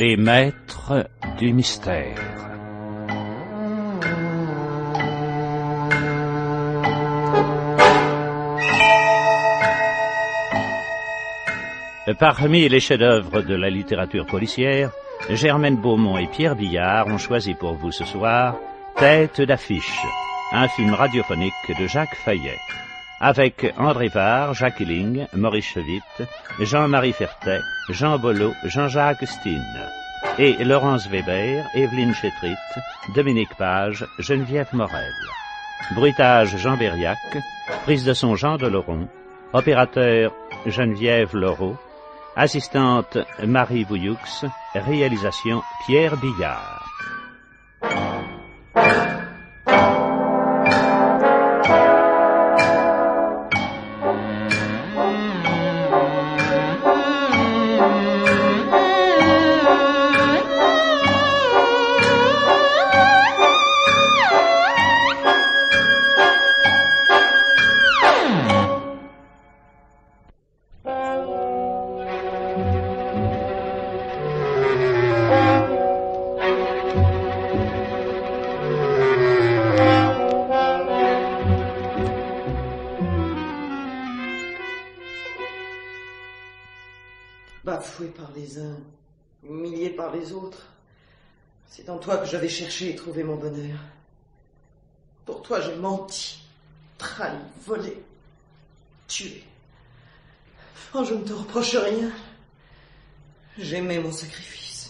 Les maîtres du mystère. Parmi les chefs-d'œuvre de la littérature policière, Germaine Beaumont et Pierre Billard ont choisi pour vous ce soir Tête d'affiche, un film radiophonique de Jacques Fayet, avec André Varre, Jacques Illing, Maurice Chevitte, Jean-Marie Fertet, Jean Bollot, Jean-Jacques Stine, et Laurence Weber, Evelyne Chétrit, Dominique Page, Geneviève Morel. Bruitage Jean Berriac, prise de son Jean Doloron, opérateur Geneviève Laureau, assistante Marie Bouilloux, réalisation Pierre Billard. Bafoué par les uns, humilié par les autres, c'est en toi que j'avais cherché et trouvé mon bonheur. Pour toi, j'ai menti, trahi, volé, tué. Oh, je ne te reproche rien. J'aimais mon sacrifice.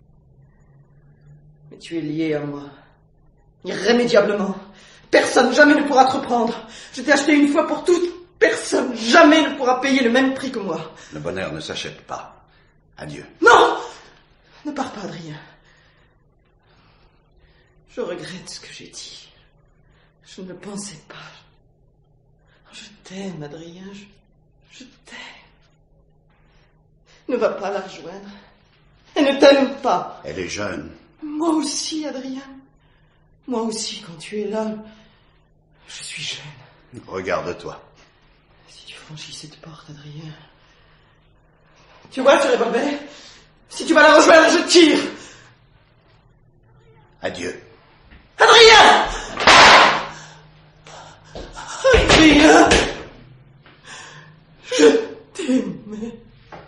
Mais tu es lié à moi, irrémédiablement. Personne jamais ne pourra te reprendre. Je t'ai acheté une fois pour toutes. Personne jamais ne pourra payer le même prix que moi. Le bonheur ne s'achète pas. Adieu. Non! Ne pars pas, Adrien. Je regrette ce que j'ai dit. Je ne le pensais pas. Je t'aime, Adrien. Je t'aime. Ne va pas la rejoindre. Elle ne t'aime pas. Elle est jeune. Moi aussi, Adrien. Moi aussi, quand tu es là, je suis jeune. Regarde-toi. Si tu franchis cette porte, Adrien... Tu vois ce revolver? Si tu vas la rejoindre, je tire. Adieu. Adrien! Adrien! Je t'aimais.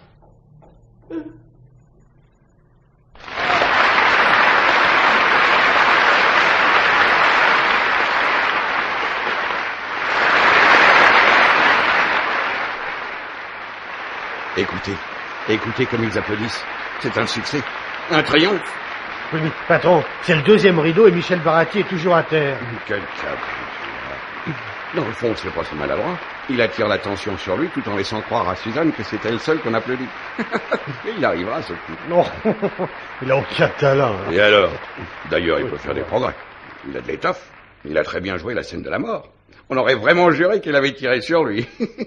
Écoutez comme ils applaudissent. C'est un succès, un triomphe. Oui, mais patron, c'est le deuxième rideau et Michel Baratier est toujours à terre. Quel caprice. Dans le fond, c'est pas son maladroit. Il attire l'attention sur lui tout en laissant croire à Suzanne que c'est elle seule qu'on applaudit. Il arrivera, ce coup. Non, il a aucun talent. Hein. Et alors? D'ailleurs, il peut faire des progrès. Il a de l'étoffe. Il a très bien joué la scène de la mort. On aurait vraiment juré qu'il avait tiré sur lui.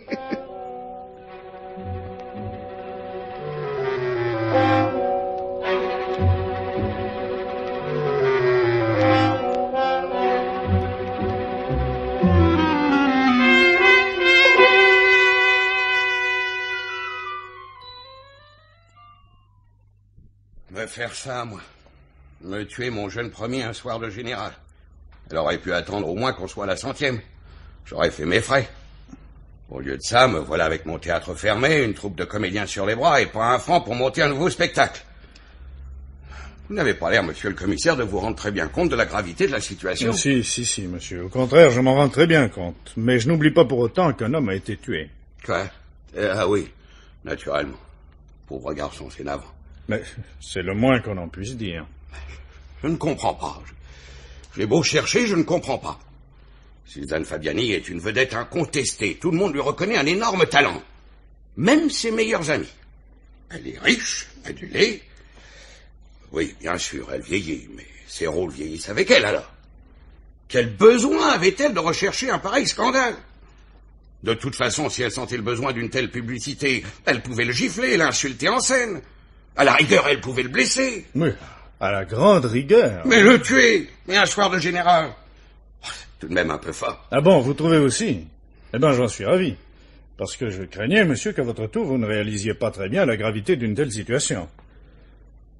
Me faire ça, moi. Me tuer mon jeune premier un soir de général. Elle aurait pu attendre au moins qu'on soit à la 100e. J'aurais fait mes frais. Au lieu de ça, me voilà avec mon théâtre fermé, une troupe de comédiens sur les bras et pas un franc pour monter un nouveau spectacle. Vous n'avez pas l'air, monsieur le commissaire, de vous rendre très bien compte de la gravité de la situation. Si, monsieur. Au contraire, je m'en rends très bien compte. Mais je n'oublie pas pour autant qu'un homme a été tué. Quoi? Ah oui, naturellement. Pauvre garçon, c'est navrant. Mais c'est le moins qu'on en puisse dire. Je ne comprends pas. J'ai beau chercher, je ne comprends pas. Suzanne Fabiani est une vedette incontestée. Tout le monde lui reconnaît un énorme talent. Même ses meilleurs amis. Elle est riche, adulée. Oui, bien sûr, elle vieillit, mais ses rôles vieillissent avec elle, alors. Quel besoin avait-elle de rechercher un pareil scandale? De toute façon, si elle sentait le besoin d'une telle publicité, elle pouvait le gifler, l'insulter en scène. À la rigueur, elle pouvait le blesser. Oui, à la grande rigueur. Mais le tuer, et un soir de général. Tout de même un peu fort. Ah bon, vous trouvez aussi? Eh ben, j'en suis ravi. Parce que je craignais, monsieur, qu'à votre tour, vous ne réalisiez pas très bien la gravité d'une telle situation.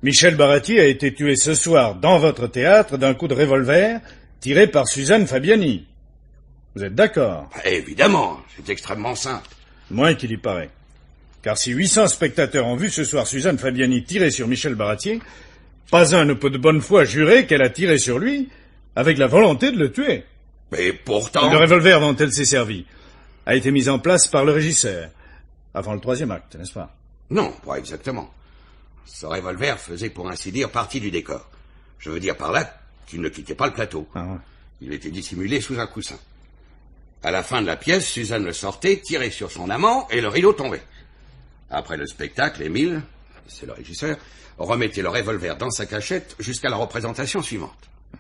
Michel Baratier a été tué ce soir dans votre théâtre d'un coup de revolver tiré par Suzanne Fabiani. Vous êtes d'accord? Évidemment, c'est extrêmement simple. Moins qu'il y paraît. Car si 800 spectateurs ont vu ce soir Suzanne Fabiani tirer sur Michel Baratier, pas un ne peut de bonne foi jurer qu'elle a tiré sur lui avec la volonté de le tuer. Mais pourtant... Le revolver dont elle s'est servie a été mis en place par le régisseur, avant le 3e acte, n'est-ce pas? Non, pas exactement. Ce revolver faisait pour ainsi dire partie du décor. Je veux dire par là qu'il ne quittait pas le plateau. Ah ouais. Il était dissimulé sous un coussin. À la fin de la pièce, Suzanne le sortait, tirait sur son amant et le rideau tombait. Après le spectacle, Émile, c'est le régisseur, remettait le revolver dans sa cachette jusqu'à la représentation suivante.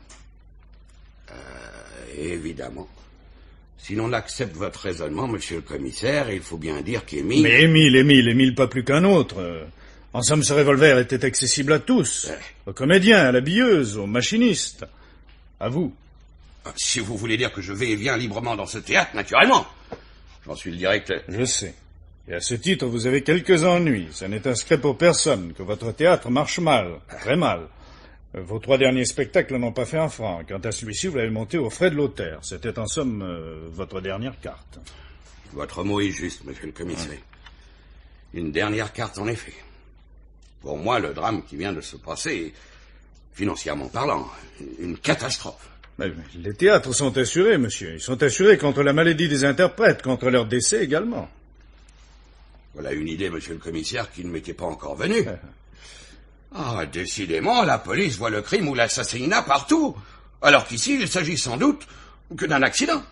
Évidemment. Si l'on accepte votre raisonnement, monsieur le commissaire, il faut bien dire qu'Émile... Mais Émile, pas plus qu'un autre. En somme, ce revolver était accessible à tous. Aux comédiens, à l'habilleuse, aux machinistes. À vous. Si vous voulez dire que je vais et viens librement dans ce théâtre, naturellement. J'en suis le directeur. Je sais. Et à ce titre, vous avez quelques ennuis. Ça n'est un secret pour personne que votre théâtre marche mal, très mal. Vos 3 derniers spectacles n'ont pas fait un franc. Quant à celui-ci, vous l'avez monté aux frais de l'auteur. C'était en somme votre dernière carte. Votre mot est juste, monsieur le commissaire. Une dernière carte, en effet. Pour moi, le drame qui vient de se passer est, financièrement parlant, une catastrophe. Mais les théâtres sont assurés, monsieur. Ils sont assurés contre la maladie des interprètes, contre leur décès également. Voilà une idée, monsieur le commissaire, qui ne m'était pas encore venue. Ah, décidément, la police voit le crime ou l'assassinat partout, alors qu'ici, il s'agit sans doute que d'un accident.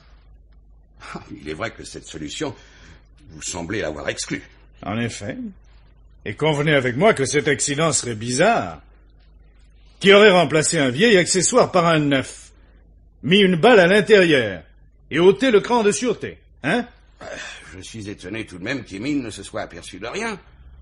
Il est vrai que cette solution, vous semblez l'avoir exclue. En effet. Et convenez avec moi que cet accident serait bizarre. Qui aurait remplacé un vieil accessoire par un neuf, mis une balle à l'intérieur et ôté le cran de sûreté, hein? Je suis étonné tout de même qu'Émile ne se soit aperçu de rien.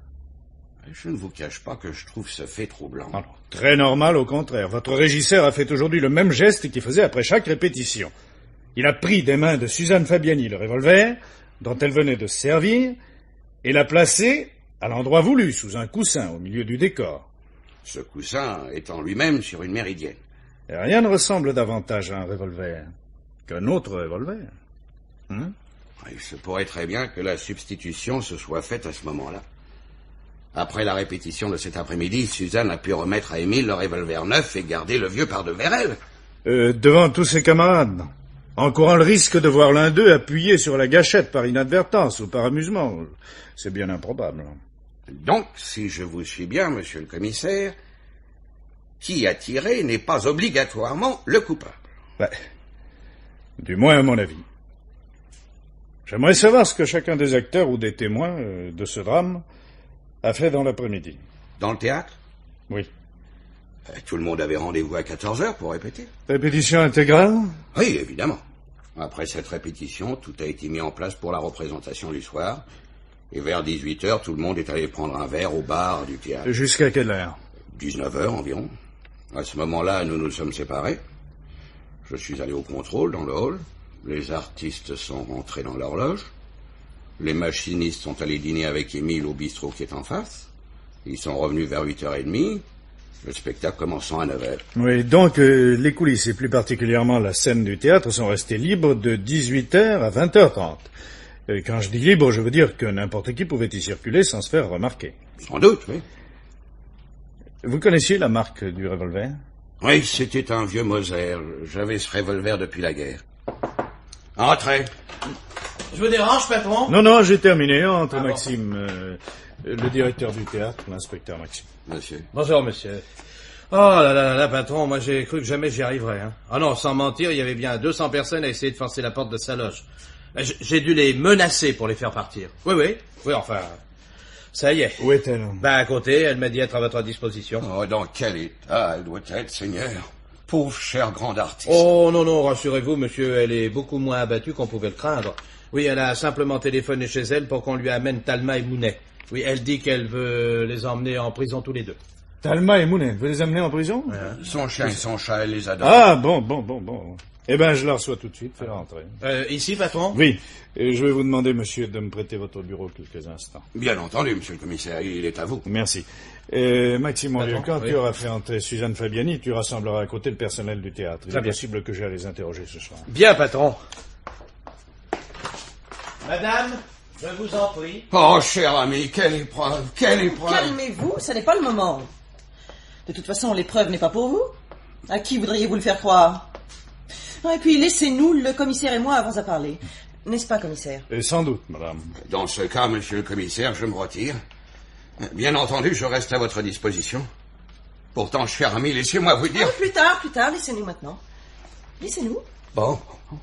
Je ne vous cache pas que je trouve ce fait troublant. Alors, très normal, au contraire. Votre régisseur a fait aujourd'hui le même geste qu'il faisait après chaque répétition. Il a pris des mains de Suzanne Fabiani le revolver, dont elle venait de se servir, et l'a placé à l'endroit voulu, sous un coussin, au milieu du décor. Ce coussin étant lui-même sur une méridienne. Et rien ne ressemble davantage à un revolver qu'un autre revolver. Hein? Il se pourrait très bien que la substitution se soit faite à ce moment-là. Après la répétition de cet après-midi, Suzanne a pu remettre à Émile le revolver neuf et garder le vieux par-devers elle. Devant tous ses camarades, en courant le risque de voir l'un d'eux appuyé sur la gâchette par inadvertance ou par amusement. C'est bien improbable. Donc, si je vous suis bien, monsieur le commissaire, qui a tiré n'est pas obligatoirement le coupable. Ouais. Du moins à mon avis. J'aimerais savoir ce que chacun des acteurs ou des témoins de ce drame a fait dans l'après-midi. Dans le théâtre? Oui. Tout le monde avait rendez-vous à 14h pour répéter. Répétition intégrale? Oui, évidemment. Après cette répétition, tout a été mis en place pour la représentation du soir. Et vers 18h, tout le monde est allé prendre un verre au bar du théâtre. Jusqu'à quelle heure? 19h environ. À ce moment-là, nous nous sommes séparés. Je suis allé au contrôle dans le hall. Les artistes sont rentrés dans leur loge. Les machinistes sont allés dîner avec Émile au bistrot qui est en face. Ils sont revenus vers 8h30. Le spectacle commençant à 9h. Oui, donc les coulisses, et plus particulièrement la scène du théâtre, sont restées libres de 18h à 20h30. Et quand je dis libre, je veux dire que n'importe qui pouvait y circuler sans se faire remarquer. Sans doute, oui. Vous connaissiez la marque du revolver? Oui, c'était un vieux Moser. J'avais ce revolver depuis la guerre. Entrez. Je vous dérange, patron? Non, j'ai terminé. Entre Maxime, le directeur du théâtre, l'inspecteur Maxime. Monsieur. Bonjour, monsieur. Oh là, patron, moi j'ai cru que jamais j'y arriverais. Hein. Ah non, sans mentir, il y avait bien 200 personnes à essayer de forcer la porte de sa loge. J'ai dû les menacer pour les faire partir. Oui, enfin... Ça y est. Où est-elle? À côté, elle m'a dit être à votre disposition. Oh, dans quel état elle doit être, Seigneur? Pauvre cher grand artiste. Oh, non, rassurez-vous, monsieur, elle est beaucoup moins abattue qu'on pouvait le craindre. Oui, elle a simplement téléphoné chez elle pour qu'on lui amène Talma et Mounet. Oui, elle dit qu'elle veut les emmener en prison tous les deux. Talma et Mounet, veut les amener en prison? Son chien et son chat, elle les adore. Ah, bon. Eh ben, je la reçois tout de suite, fais-la rentrer. Ici, patron? Oui, et je vais vous demander, monsieur, de me prêter votre bureau quelques instants. Bien entendu, monsieur le commissaire, il est à vous. Merci. Maxime, mon vieux, quand tu auras fait entrer Suzanne Fabiani, tu rassembleras à côté le personnel du théâtre. Il est possible que j'aille les interroger ce soir. Bien, patron. Madame, je vous en prie. Oh, cher ami, quelle épreuve, quelle épreuve. Calmez-vous, ce n'est pas le moment. De toute façon, l'épreuve n'est pas pour vous. À qui voudriez-vous le faire croire? Et puis, laissez-nous, le commissaire et moi, avons à parler. N'est-ce pas, commissaire? Sans doute, madame. Dans ce cas, monsieur le commissaire, je me retire. Bien entendu, je reste à votre disposition. Pourtant, cher ami, laissez-moi vous dire... Plus tard, laissez-nous maintenant. Laissez-nous. Bon.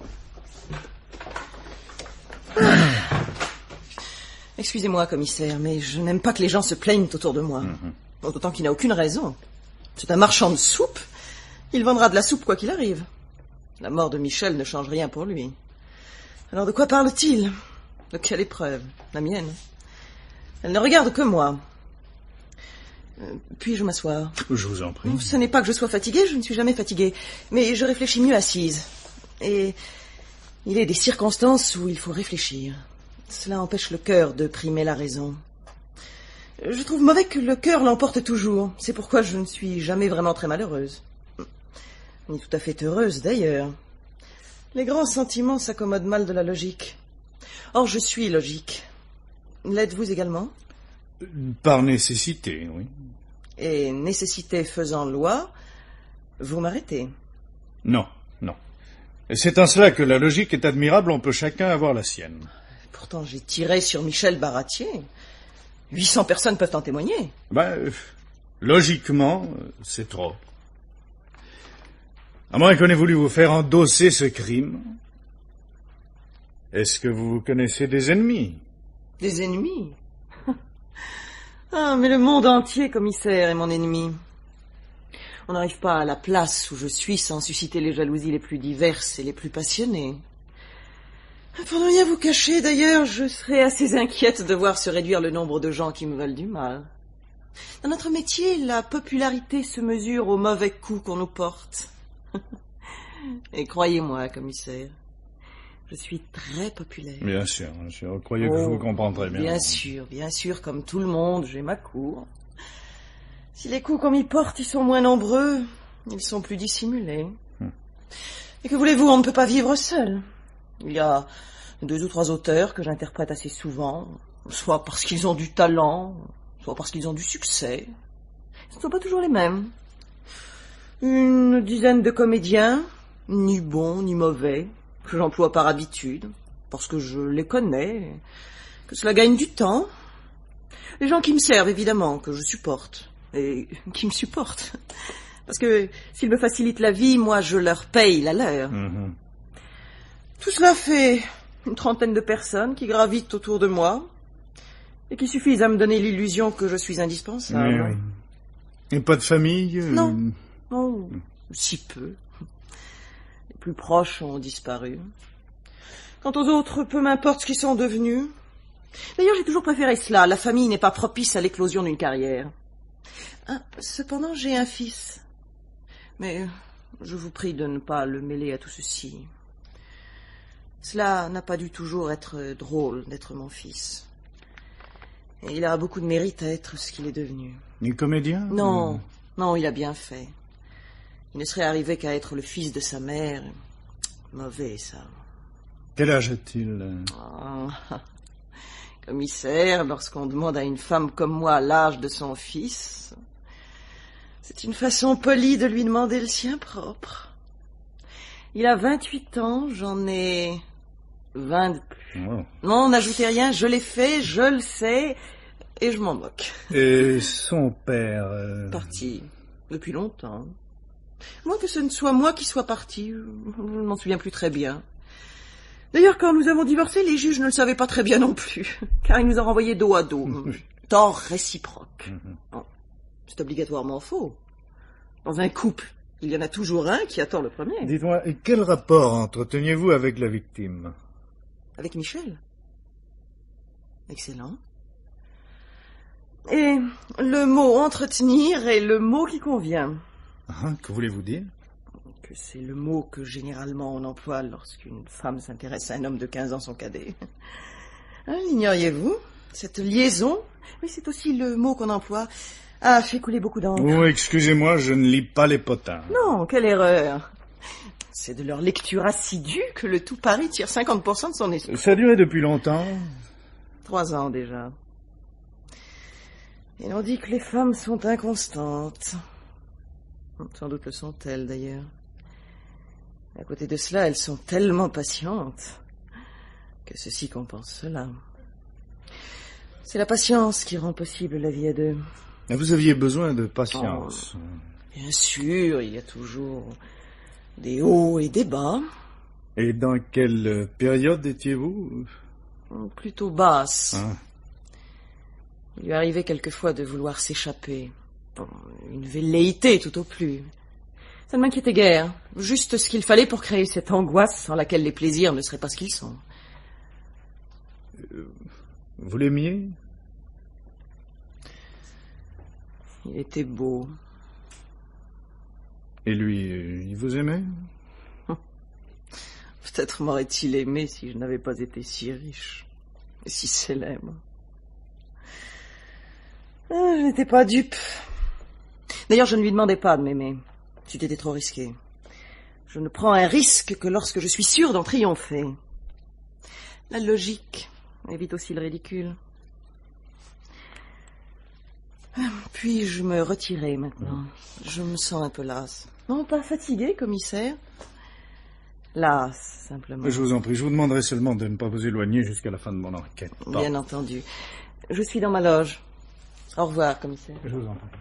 Excusez-moi, commissaire, mais je n'aime pas que les gens se plaignent autour de moi. D'autant qu'il n'a aucune raison. C'est un marchand de soupe. Il vendra de la soupe quoi qu'il arrive. La mort de Michel ne change rien pour lui. Alors de quoi parle-t-il? De quelle épreuve? La mienne. Elle ne regarde que moi. Puis-je m'asseoir? Je vous en prie. Ce n'est pas que je sois fatiguée, je ne suis jamais fatiguée. Mais je réfléchis mieux assise. Et il est des circonstances où il faut réfléchir. Cela empêche le cœur de primer la raison. Je trouve mauvais que le cœur l'emporte toujours. C'est pourquoi je ne suis jamais vraiment très malheureuse. Ni tout à fait heureuse, d'ailleurs. Les grands sentiments s'accommodent mal de la logique. Or, je suis logique. L'êtes-vous également? Par nécessité, oui. Et nécessité faisant loi, vous m'arrêtez? Non. Et c'est en cela que la logique est admirable, on peut chacun avoir la sienne. Pourtant, j'ai tiré sur Michel Baratier. 800 personnes peuvent en témoigner. Logiquement, c'est trop. À moins qu'on ait voulu vous faire endosser ce crime. Est-ce que vous connaissez des ennemis? Des ennemis? Ah, mais le monde entier, commissaire, est mon ennemi. On n'arrive pas à la place où je suis sans susciter les jalousies les plus diverses et les plus passionnées. Pour ne rien vous cacher, d'ailleurs, je serais assez inquiète de voir se réduire le nombre de gens qui me veulent du mal. Dans notre métier, la popularité se mesure aux mauvais coups qu'on nous porte. Et croyez-moi, commissaire, je suis très populaire. Bien sûr. Croyez que je vous comprends très bien. Bien sûr, comme tout le monde, j'ai ma cour. Si les coups qu'on m'y porte, ils sont moins nombreux, ils sont plus dissimulés. Et que voulez-vous, on ne peut pas vivre seul. Il y a 2 ou 3 auteurs que j'interprète assez souvent, soit parce qu'ils ont du talent, soit parce qu'ils ont du succès. Ce ne sont pas toujours les mêmes. Une dizaine de comédiens, ni bons ni mauvais, que j'emploie par habitude, parce que je les connais, que cela gagne du temps. Les gens qui me servent, évidemment, que je supporte, et qui me supportent. Parce que s'ils me facilitent la vie, moi je leur paye la leur. Tout cela fait une trentaine de personnes qui gravitent autour de moi et qui suffisent à me donner l'illusion que je suis indispensable. Oui. Et pas de famille? Non, si peu. Les plus proches ont disparu. Quant aux autres, peu m'importe ce qu'ils sont devenus. D'ailleurs, j'ai toujours préféré cela. La famille n'est pas propice à l'éclosion d'une carrière. Cependant, j'ai un fils. Mais je vous prie de ne pas le mêler à tout ceci. Cela n'a pas dû toujours être drôle d'être mon fils. Et il a beaucoup de mérite à être ce qu'il est devenu. Ni comédien? Non, il a bien fait. Il ne serait arrivé qu'à être le fils de sa mère. Mauvais, ça. Quel âge a-t-il? Commissaire, lorsqu'on demande à une femme comme moi l'âge de son fils, c'est une façon polie de lui demander le sien propre. Il a 28 ans, j'en ai 20 de plus. Oh. Non, n'ajoutez rien, je l'ai fait, je le sais, et je m'en moque. Et son père Parti depuis longtemps. Moins que ce ne soit moi qui sois parti, je ne m'en souviens plus très bien. D'ailleurs, quand nous avons divorcé, les juges ne le savaient pas très bien non plus, car ils nous ont renvoyés dos à dos. Tort réciproque. Bon, c'est obligatoirement faux. Dans un couple, il y en a toujours un qui a tort le premier. Dites-moi, quel rapport entreteniez-vous avec la victime? Avec Michel? Excellent. Et le mot entretenir est le mot qui convient. Que voulez-vous dire? que c'est le mot que généralement on emploie lorsqu'une femme s'intéresse à un homme de 15 ans son cadet. Hein, l'ignoriez-vous? Cette liaison, oui, c'est aussi le mot qu'on emploie, a fait couler beaucoup d'encre. Oh, excusez-moi, je ne lis pas les potins. Non, quelle erreur. C'est de leur lecture assidue que le tout Paris tire 50% de son esprit. Ça a duré depuis longtemps? 3 ans déjà. Et l'on dit que les femmes sont inconstantes. Sans doute le sont-elles, d'ailleurs. À côté de cela, elles sont tellement patientes que ceci compense cela. C'est la patience qui rend possible la vie à deux. Vous aviez besoin de patience. Bien sûr, il y a toujours des hauts et des bas. Et dans quelle période étiez-vous? Plutôt basse. Ah. Il lui arrivait quelquefois de vouloir s'échapper. Bon, une velléité tout au plus. Ça ne m'inquiétait guère. Juste ce qu'il fallait pour créer cette angoisse sans laquelle les plaisirs ne seraient pas ce qu'ils sont. Vous l'aimiez? Il était beau. Et lui, il vous aimait? Peut-être m'aurait-il aimé si je n'avais pas été si riche et si célèbre. Je n'étais pas dupe. D'ailleurs, je ne lui demandais pas de m'aimer. C'eût été trop risqué. Je ne prends un risque que lorsque je suis sûre d'en triompher. La logique évite aussi le ridicule. Puis-je me retirer maintenant? Je me sens un peu lasse. Non, pas fatiguée, commissaire. Lasse, simplement. Je vous en prie, je vous demanderai seulement de ne pas vous éloigner jusqu'à la fin de mon enquête. Bien entendu. Je suis dans ma loge. Au revoir, commissaire. Je vous en prie.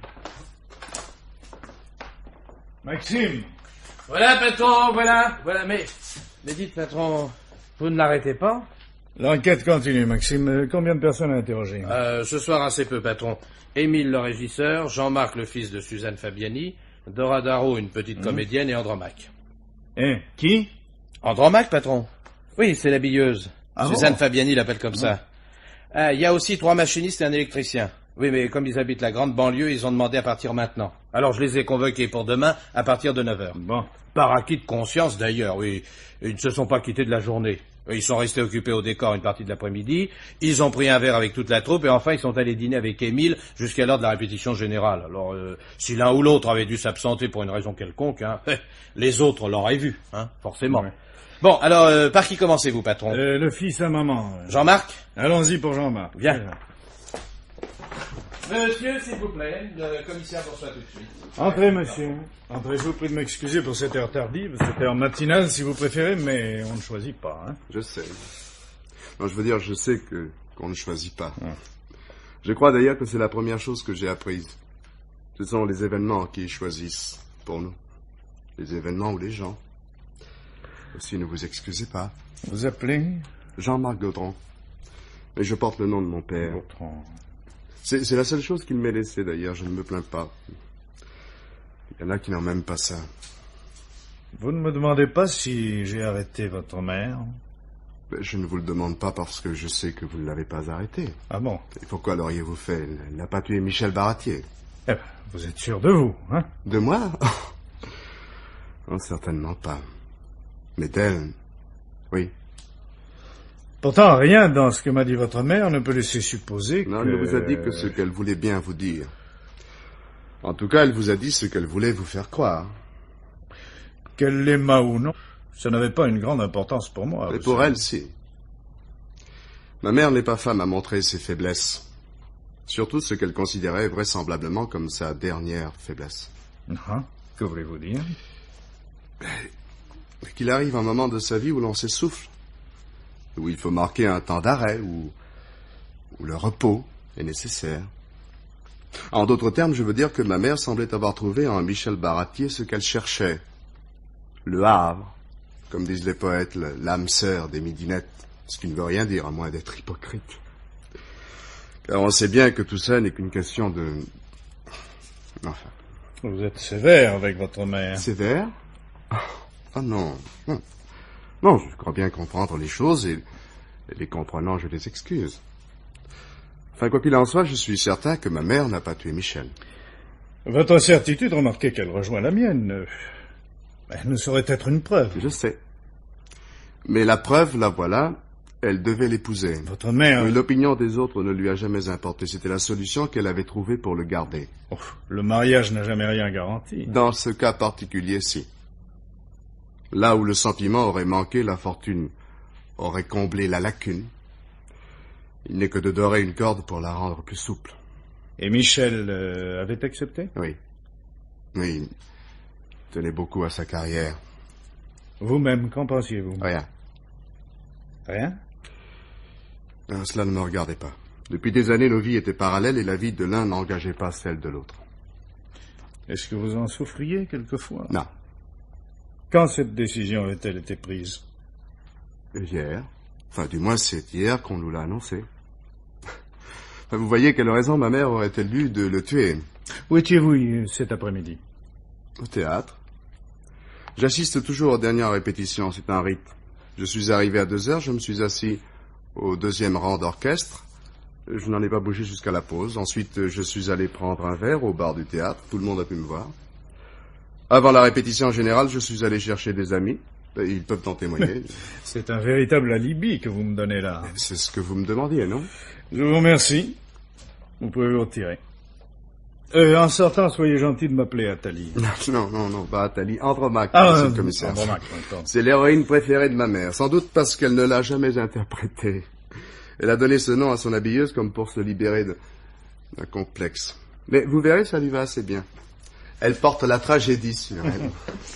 Maxime! Voilà, patron, voilà, mais dites, patron, vous ne l'arrêtez pas? L'enquête continue, Maxime. Combien de personnes à interroger? Ce soir, assez peu, patron. Émile, le régisseur, Jean-Marc, le fils de Suzanne Fabiani, Dora Darrow, une petite comédienne, et Andromaque. Qui? Andromaque, patron. Oui, c'est l'habilleuse. Ah Suzanne bon? Fabiani l'appelle comme ça. Il y a aussi 3 machinistes et un électricien. Oui, mais comme ils habitent la grande banlieue, ils ont demandé à partir maintenant. Alors je les ai convoqués pour demain, à partir de 9h. Bon. Par acquis de conscience, d'ailleurs, oui. Ils ne se sont pas quittés de la journée. Ils sont restés occupés au décor une partie de l'après-midi, ils ont pris un verre avec toute la troupe, et enfin ils sont allés dîner avec Émile jusqu'à l'heure de la répétition générale. Alors, si l'un ou l'autre avait dû s'absenter pour une raison quelconque, hein, les autres l'auraient vu, hein, forcément. Ouais. Bon, alors, par qui commencez-vous, patron? Le fils à maman. Jean-Marc? Allons-y pour Jean-Marc. Bien. Monsieur, s'il vous plaît, le commissaire vous reçoit tout de suite. Entrez, monsieur. Entrez, je vous prie de m'excuser pour cette heure tardive, cette heure matinale si vous préférez, mais on ne choisit pas, hein. Je sais. Non, je veux dire, je sais qu'on ne choisit pas. Je crois d'ailleurs que c'est la première chose que j'ai apprise. Ce sont les événements qui choisissent pour nous. Les événements ou les gens. Aussi, ne vous excusez pas. Vous appelez? Jean-Marc Gaudron. Mais je porte le nom de mon père. Gaudron. C'est la seule chose qu'il m'ait laissée, d'ailleurs, je ne me plains pas. Il y en a qui n'ont même pas ça. Vous ne me demandez pas si j'ai arrêté votre mère? Je ne vous le demande pas parce que je sais que vous ne l'avez pas arrêtée. Ah bon? Et pourquoi l'auriez-vous fait? Elle n'a pas tué Michel Baratier. Eh ben, vous êtes sûr de vous, hein? De moi? Non, certainement pas. Mais d'elle, oui. Pourtant, rien dans ce que m'a dit votre mère ne peut laisser supposer que... Non, elle ne vous a dit que ce qu'elle voulait bien vous dire. En tout cas, elle vous a dit ce qu'elle voulait vous faire croire. Qu'elle l'aima ou non, ça n'avait pas une grande importance pour moi. Mais pour elle, si. Ma mère n'est pas femme à montrer ses faiblesses. Surtout ce qu'elle considérait vraisemblablement comme sa dernière faiblesse. Ah, que voulez-vous dire? Qu'il arrive un moment de sa vie où l'on s'essouffle. Où il faut marquer un temps d'arrêt, où le repos est nécessaire. En d'autres termes, je veux dire que ma mère semblait avoir trouvé en Michel Baratier ce qu'elle cherchait. Le Havre, comme disent les poètes, l'âme sœur des midinettes, ce qui ne veut rien dire, à moins d'être hypocrite. Car on sait bien que tout ça n'est qu'une question de... Enfin... Vous êtes sévère avec votre mère. Sévère? Ah non, non. Non, je crois bien comprendre les choses et les comprenant, je les excuse. Enfin, quoi qu'il en soit, je suis certain que ma mère n'a pas tué Michel. Votre certitude, remarquez qu'elle rejoint la mienne. Elle ne saurait être une preuve. Je sais. Mais la preuve, la voilà, elle devait l'épouser. Votre mère... L'opinion des autres ne lui a jamais importé. C'était la solution qu'elle avait trouvée pour le garder. Oh, le mariage n'a jamais rien garanti. Dans ce cas particulier, si. Là où le sentiment aurait manqué, la fortune aurait comblé la lacune. Il n'est que de dorer une corde pour la rendre plus souple. Et Michel avait accepté? Oui. Oui, il tenait beaucoup à sa carrière. Vous-même, qu'en pensiez-vous? Rien. Rien? Cela ne me regardait pas. Depuis des années, nos vies étaient parallèles et la vie de l'un n'engageait pas celle de l'autre. Est-ce que vous en souffriez quelquefois? Non. Quand cette décision a-t-elle été prise? Hier. Enfin, du moins, c'est hier qu'on nous l'a annoncé. Vous voyez quelle raison ma mère aurait-elle eu de le tuer? Où étiez-vous cet après-midi? Au théâtre. J'assiste toujours aux dernières répétitions, c'est un rite. Je suis arrivé à 2 heures, je me suis assis au 2e rang d'orchestre. Je n'en ai pas bougé jusqu'à la pause. Ensuite, je suis allé prendre un verre au bar du théâtre. Tout le monde a pu me voir. Avant la répétition générale, je suis allé chercher des amis. Ils peuvent en témoigner. C'est un véritable alibi que vous me donnez là. C'est ce que vous me demandiez, non? Je vous remercie. Vous pouvez vous retirer. En sortant, soyez gentil de m'appeler Athalie. Non, pas Athalie. Andromaque, monsieur le commissaire. Andromaque, c'est l'héroïne préférée de ma mère. Sans doute parce qu'elle ne l'a jamais interprétée. Elle a donné ce nom à son habilleuse comme pour se libérer d'un complexe. Mais vous verrez, ça lui va assez bien. Elle porte la tragédie sur elle.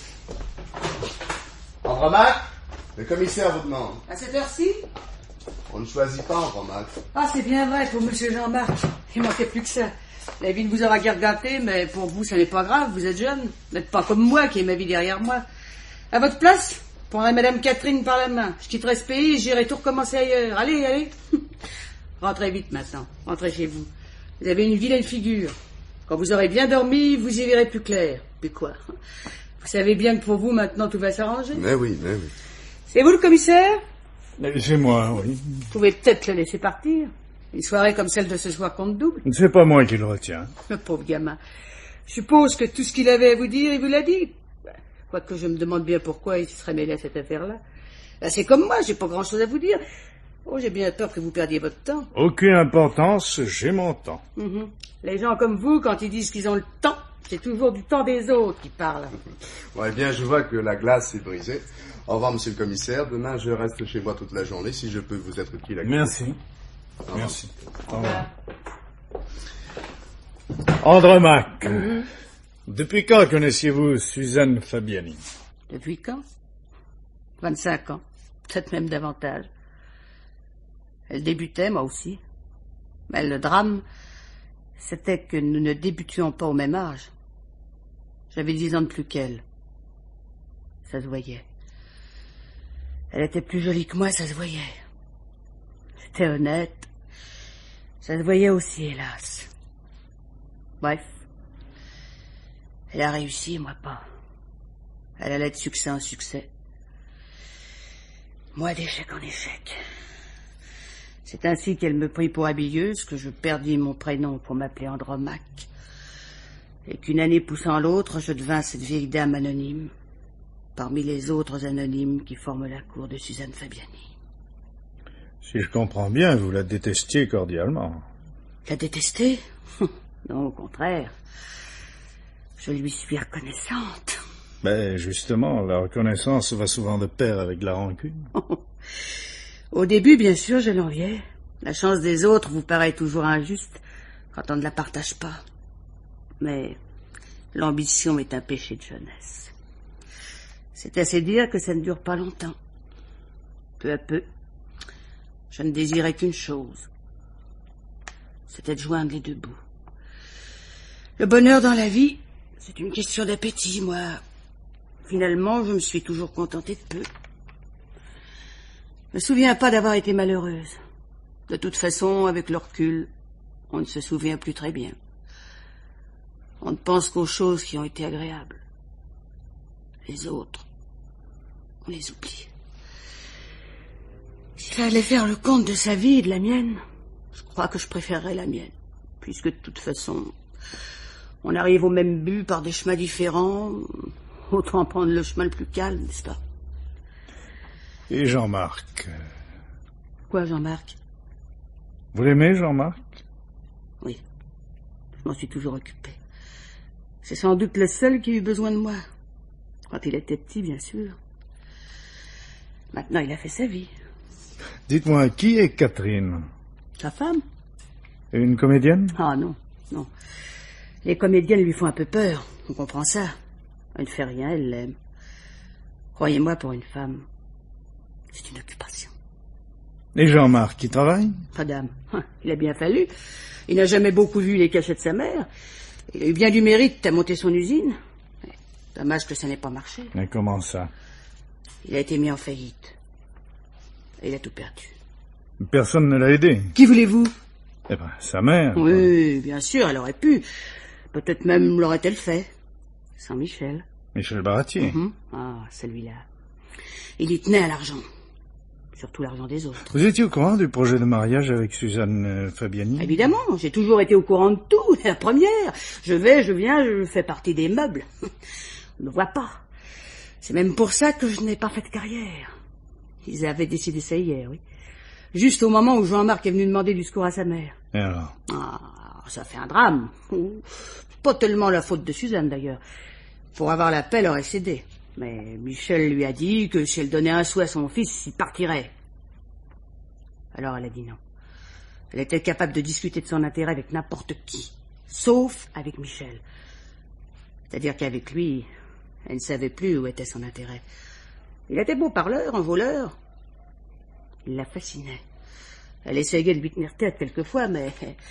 Andromaque, le commissaire vous demande. À cette heure-ci? On ne choisit pas Andromaque. Ah, c'est bien vrai pour monsieur Jean-Marc. Il manquait plus que ça. La vie ne vous aura guère gâté, mais pour vous, ça n'est pas grave, vous êtes jeune. Vous n'êtes pas comme moi, qui ai ma vie derrière moi. À votre place, je prendrai madame Catherine par la main. Je quitterai ce pays et j'irai tout recommencer ailleurs. Allez. Rentrez vite maintenant. Rentrez chez vous. Vous avez une vilaine figure. Quand vous aurez bien dormi, vous y verrez plus clair. Puis quoi? Vous savez bien que pour vous, maintenant, tout va s'arranger. Mais oui. C'est vous le commissaire? C'est moi, oui. Vous pouvez peut-être le laisser partir. Une soirée comme celle de ce soir compte double. C'est pas moi qui le retiens. Le pauvre gamin. Je suppose que tout ce qu'il avait à vous dire, il vous l'a dit. Quoique je me demande bien pourquoi il se serait mêlé à cette affaire-là. Là, c'est comme moi, j'ai pas grand-chose à vous dire. Oh, j'ai bien peur que vous perdiez votre temps. Aucune importance, j'ai mon temps. Les gens comme vous, quand ils disent qu'ils ont le temps, c'est toujours du temps des autres qui parlent. Ouais, bien, je vois que la glace est brisée. Au revoir, monsieur le commissaire. Demain, je reste chez moi toute la journée, si je peux vous être utile. Merci. Merci. Au revoir. Andromaque. Depuis quand connaissiez-vous Suzanne Fabiani? Depuis quand? 25 ans. Peut-être même davantage. Elle débutait, moi aussi. Mais le drame, c'était que nous ne débutions pas au même âge. J'avais 10 ans de plus qu'elle. Ça se voyait. Elle était plus jolie que moi, ça se voyait. C'était honnête. Ça se voyait aussi, hélas. Bref. Elle a réussi, moi pas. Elle allait de succès en succès. Moi d'échec en échec. C'est ainsi qu'elle me prit pour habilleuse, que je perdis mon prénom pour m'appeler Andromaque, et qu'une année poussant l'autre, je devins cette vieille dame anonyme, parmi les autres anonymes qui forment la cour de Suzanne Fabiani. Si je comprends bien, vous la détestiez cordialement. La détester? Non, au contraire. Je lui suis reconnaissante. Ben, justement, la reconnaissance va souvent de pair avec la rancune. Au début, bien sûr, je l'enviais. La chance des autres vous paraît toujours injuste quand on ne la partage pas. Mais l'ambition est un péché de jeunesse. C'est assez dire que ça ne dure pas longtemps. Peu à peu, je ne désirais qu'une chose. C'était de joindre les deux bouts. Le bonheur dans la vie, c'est une question d'appétit, moi. Finalement, je me suis toujours contentée de peu. Je me souviens pas d'avoir été malheureuse. De toute façon, avec le recul, on ne se souvient plus très bien. On ne pense qu'aux choses qui ont été agréables. Les autres, on les oublie. S'il fallait faire le compte de sa vie et de la mienne, je crois que je préférerais la mienne, puisque de toute façon, on arrive au même but par des chemins différents. Autant prendre le chemin le plus calme, n'est-ce pas? Et Jean-Marc? Quoi, Jean-Marc? Vous l'aimez, Jean-Marc? Oui. Je m'en suis toujours occupé. C'est sans doute le seul qui a eu besoin de moi. Quand il était petit, bien sûr. Maintenant, il a fait sa vie. Dites-moi, qui est Catherine? Sa femme? Une comédienne? Ah non, non. Les comédiennes lui font un peu peur, on comprend ça. Elle ne fait rien, elle l'aime. Croyez-moi, pour une femme, c'est une occupation. Et Jean-Marc, il travaille? Madame, il a bien fallu. Il n'a jamais beaucoup vu les cachets de sa mère. Il a eu bien du mérite à monter son usine. Dommage que ça n'ait pas marché. Mais comment ça? Il a été mis en faillite. Et il a tout perdu. Personne ne l'a aidé? Qui voulez-vous? Eh ben, sa mère. Oui, bien sûr, elle aurait pu. Peut-être même l'aurait-elle fait. Sans Michel. Michel Baratier. Ah, celui-là. Il y tenait à l'argent. Surtout l'argent des autres. Vous étiez au courant du projet de mariage avec Suzanne Fabiani? Évidemment, j'ai toujours été au courant de tout, la première. Je vais, je viens, je fais partie des meubles. On ne voit pas. C'est même pour ça que je n'ai pas fait de carrière. Ils avaient décidé ça hier, oui. Juste au moment où Jean-Marc est venu demander du secours à sa mère. Et alors? Ah, ça fait un drame. Pas tellement la faute de Suzanne, d'ailleurs. Pour avoir la paix, elle aurait cédé. Mais Michel lui a dit que si elle donnait un sou à son fils, il partirait. Alors elle a dit non. Elle était capable de discuter de son intérêt avec n'importe qui, sauf avec Michel. C'est-à-dire qu'avec lui, elle ne savait plus où était son intérêt. Il était beau parleur, un voleur. Il la fascinait. Elle essayait de lui tenir tête quelquefois, mais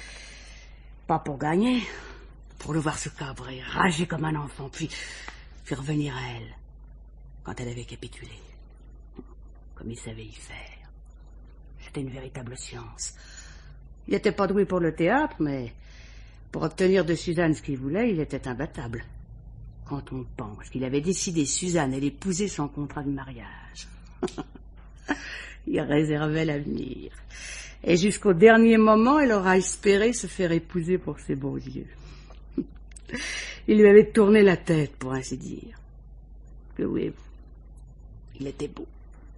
pas pour gagner. Pour le voir se cabrer, rager comme un enfant, puis revenir à elle, quand elle avait capitulé. Comme il savait y faire. C'était une véritable science. Il n'était pas doué pour le théâtre, mais pour obtenir de Suzanne ce qu'il voulait, il était imbattable. Quand on pense qu'il avait décidé Suzanne et l'épouser sans contrat de mariage. Il réservait l'avenir. Et jusqu'au dernier moment, elle aura espéré se faire épouser pour ses beaux yeux. Il lui avait tourné la tête, pour ainsi dire. Que oui, il était beau.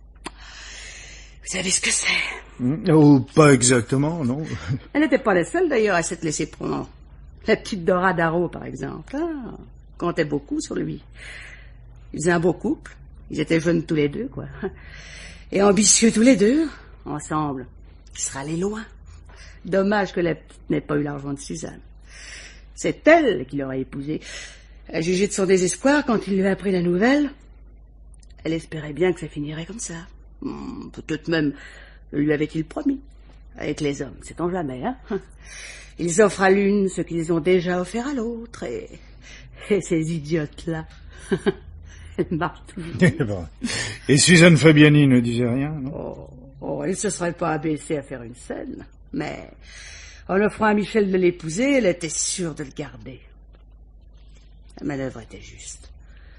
Vous savez ce que c'est? Oh, pas exactement, non. Elle n'était pas la seule, d'ailleurs, à s'être laissée prendre. La petite Dora Darrow, par exemple, comptait beaucoup sur lui. Ils faisaient un beau couple. Ils étaient jeunes tous les deux, quoi. Et ambitieux tous les deux. Ensemble, ils seraient allés loin. Dommage que la petite n'ait pas eu l'argent de Suzanne. C'est elle qui l'aurait épousé. À juger de son désespoir quand il lui a appris la nouvelle, elle espérait bien que ça finirait comme ça. Peut-être même lui avait-il promis. Avec les hommes, sait-on jamais, hein? Ils offrent à l'une ce qu'ils ont déjà offert à l'autre, et ces idiotes-là, elles marchent toujours. Et Suzanne Fabiani ne disait rien, non? Oh, elle se serait pas abaissée à faire une scène, mais en offrant à Michel de l'épouser, elle était sûre de le garder. La manœuvre était juste.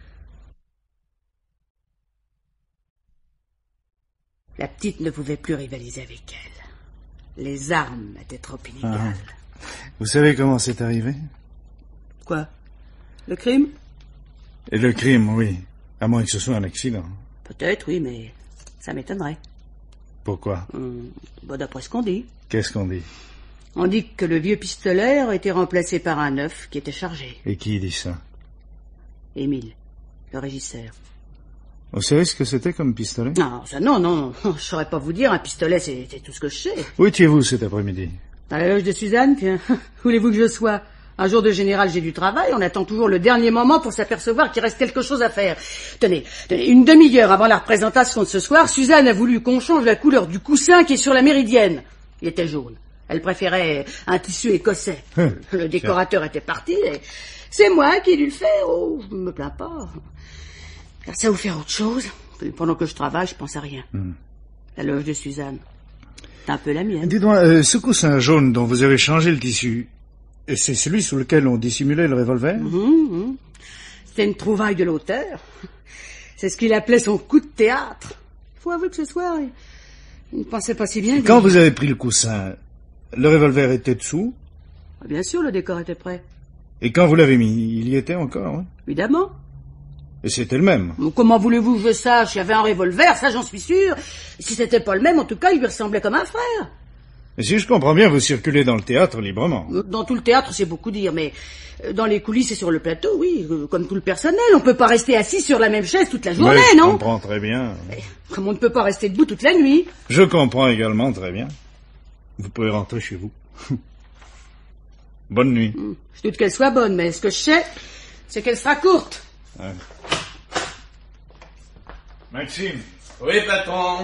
La petite ne pouvait plus rivaliser avec elle. Les armes étaient trop inégales. Vous savez comment c'est arrivé? Quoi? Le crime? Et le crime, oui. À moins que ce soit un accident. Peut-être, oui, mais ça m'étonnerait. Pourquoi? D'après ce qu'on dit. Qu'est-ce qu'on dit? On dit que le vieux pistolet a été remplacé par un neuf qui était chargé. Et qui dit ça? Émile, le régisseur. Vous savez ce que c'était comme pistolet? Non, ça non. Je saurais pas vous dire, un pistolet, c'est tout ce que je sais. Où étiez-vous cet après-midi? Dans la loge de Suzanne, tiens. Voulez-vous que je sois? Un jour de général, j'ai du travail, on attend toujours le dernier moment pour s'apercevoir qu'il reste quelque chose à faire. Tenez, une demi-heure avant la représentation de ce soir, Suzanne a voulu qu'on change la couleur du coussin qui est sur la méridienne. Il était jaune. Elle préférait un tissu écossais. Le décorateur était parti et c'est moi qui ai dû le faire. Oh, je me plains pas. Car ça vous faire autre chose. Pendant que je travaille, je pense à rien. La loge de Suzanne. C'est un peu la mienne. Dites-moi, ce coussin jaune dont vous avez changé le tissu, c'est celui sous lequel on dissimulait le revolver? C'était une trouvaille de l'auteur. C'est ce qu'il appelait son coup de théâtre. Il faut avouer que ce soir, il ne pensait pas si bien. Quand vous avez pris le coussin, le revolver était dessous? Bien sûr, le décor était prêt. Et quand vous l'avez mis, il y était encore, hein? Évidemment. Et c'était le même. Comment voulez-vous que je sache? Il y avait un revolver, ça j'en suis sûr. Et si c'était pas le même, en tout cas, il lui ressemblait comme un frère. Et si je comprends bien, vous circulez dans le théâtre librement. Dans tout le théâtre, c'est beaucoup dire, mais dans les coulisses et sur le plateau, oui, comme tout le personnel. On peut pas rester assis sur la même chaise toute la journée, je non? comprends très bien. Mais comme on ne peut pas rester debout toute la nuit. Je comprends également très bien. Vous pouvez rentrer chez vous. Bonne nuit. Je doute qu'elle soit bonne, mais ce que je sais, c'est qu'elle sera courte. Ouais. Maxime. Oui, patron.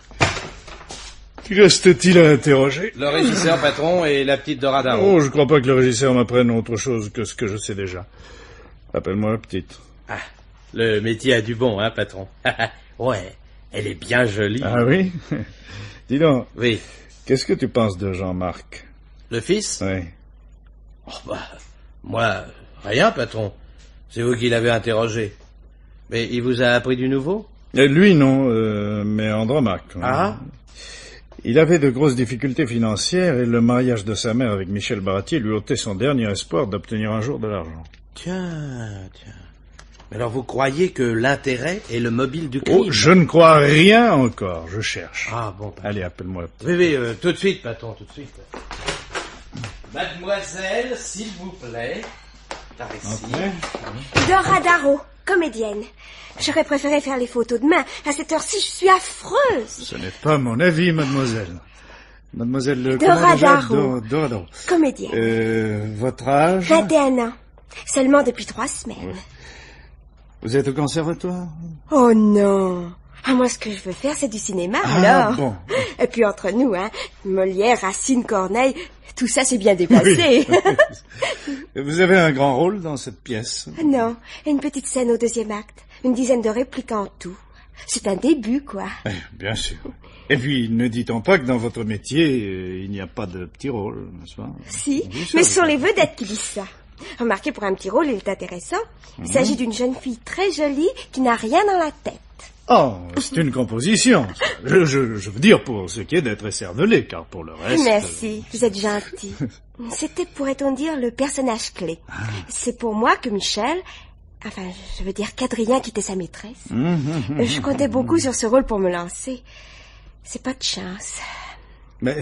Qui reste-t-il à interroger? Le régisseur, patron, et la petite Dora Daro. Oh, je crois pas que le régisseur m'apprenne autre chose que ce que je sais déjà. Appelle-moi la petite. Ah, le métier a du bon, hein, patron. Ouais, elle est bien jolie. Ah oui? Dis donc. Oui. Qu'est-ce que tu penses de Jean-Marc? Le fils? Oui. Oh, bah, moi, rien, patron. C'est vous qui l'avez interrogé. Mais il vous a appris du nouveau? Lui, non, mais Andromaque. Ah? Il avait de grosses difficultés financières et le mariage de sa mère avec Michel Baratier lui ôtait son dernier espoir d'obtenir un jour de l'argent. Tiens. Mais alors vous croyez que l'intérêt est le mobile du crime? Oh, je ne crois rien encore, je cherche. Ah bon. Allez, appelle-moi la petite. Oui, tout de suite, patron, tout de suite. Mademoiselle, s'il vous plaît, par ici. Dora Daro, comédienne. J'aurais préféré faire les photos demain. À cette heure-ci, je suis affreuse. Ce n'est pas mon avis, mademoiselle. Mademoiselle... Dora Daro. Dora Daro. Comédienne. Votre âge? 21 ans. Seulement depuis 3 semaines. Vous êtes au conservatoire? Oh non. Ah, moi, ce que je veux faire, c'est du cinéma, Ah, alors. bon. Et puis, entre nous, hein, Molière, Racine, Corneille, tout ça, c'est bien déplacé. Oui. Vous avez un grand rôle dans cette pièce? Non, une petite scène au 2e acte. Une dizaine de répliques en tout. C'est un début, quoi. Bien sûr. Et puis, ne dit-on pas que dans votre métier, il n'y a pas de petit rôle, n'est-ce pas? Si, mais ce sont les vedettes qui disent ça. Remarquez, pour un petit rôle, il est intéressant. Il s'agit d'une jeune fille très jolie qui n'a rien dans la tête. Oh, c'est une composition. Je veux dire, pour ce qui est d'être écervelé, car pour le reste... Merci, vous êtes gentil. C'était, pourrait-on dire, le personnage clé. C'est pour moi que Michel... Enfin, je veux dire qu'Adrien quittait sa maîtresse. Je comptais beaucoup sur ce rôle pour me lancer. C'est pas de chance. Mais...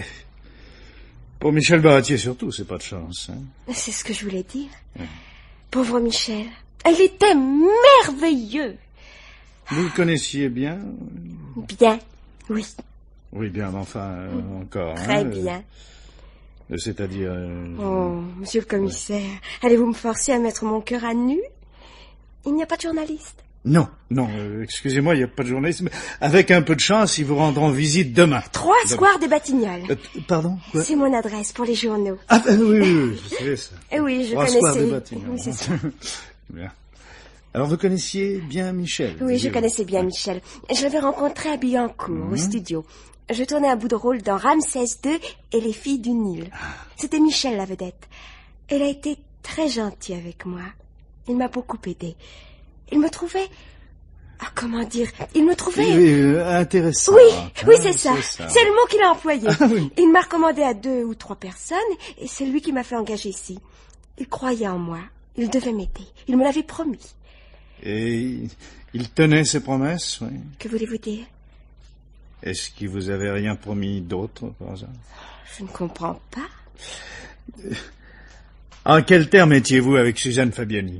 Pour Michel Baratier surtout, c'est pas de chance. Hein. C'est ce que je voulais dire. Pauvre Michel. Elle était merveilleuse. Vous le connaissiez bien? Bien, oui. Oui, bien, enfin, encore. Très bien. C'est-à-dire... Oh, monsieur le commissaire, allez-vous me forcer à mettre mon cœur à nu? Il n'y a pas de journaliste? Non, excusez-moi, il n'y a pas de journaliste. Mais avec un peu de chance, ils vous rendront visite demain. 3 square des Batignolles. Pardon? Quoi? C'est mon adresse pour les journaux. Ah, oui, je sais ça. Oui, je 3 connaissais. square des Batignolles. Oui, c'est ça. Bien. Alors, vous connaissiez bien Michel? Oui, je connaissais bien Michel. Je l'avais rencontré à Billancourt, au studio. Je tournais un bout de rôle dans Ramsès II et les filles du Nil. C'était Michel, la vedette. Elle a été très gentille avec moi. Il m'a beaucoup aidé. Il me trouvait... Ah, comment dire? Il me trouvait... Oui, intéressant. Oui, c'est ça. C'est le mot qu'il a employé. Oui. Il m'a recommandé à 2 ou 3 personnes, et c'est lui qui m'a fait engager ici. Il croyait en moi. Il devait m'aider. Il me l'avait promis. Et il tenait ses promesses, oui. Que voulez-vous dire? Est-ce qu'il vous avait rien promis d'autre, par hasard? Je ne comprends pas. En quels termes étiez-vous avec Suzanne Fabiani?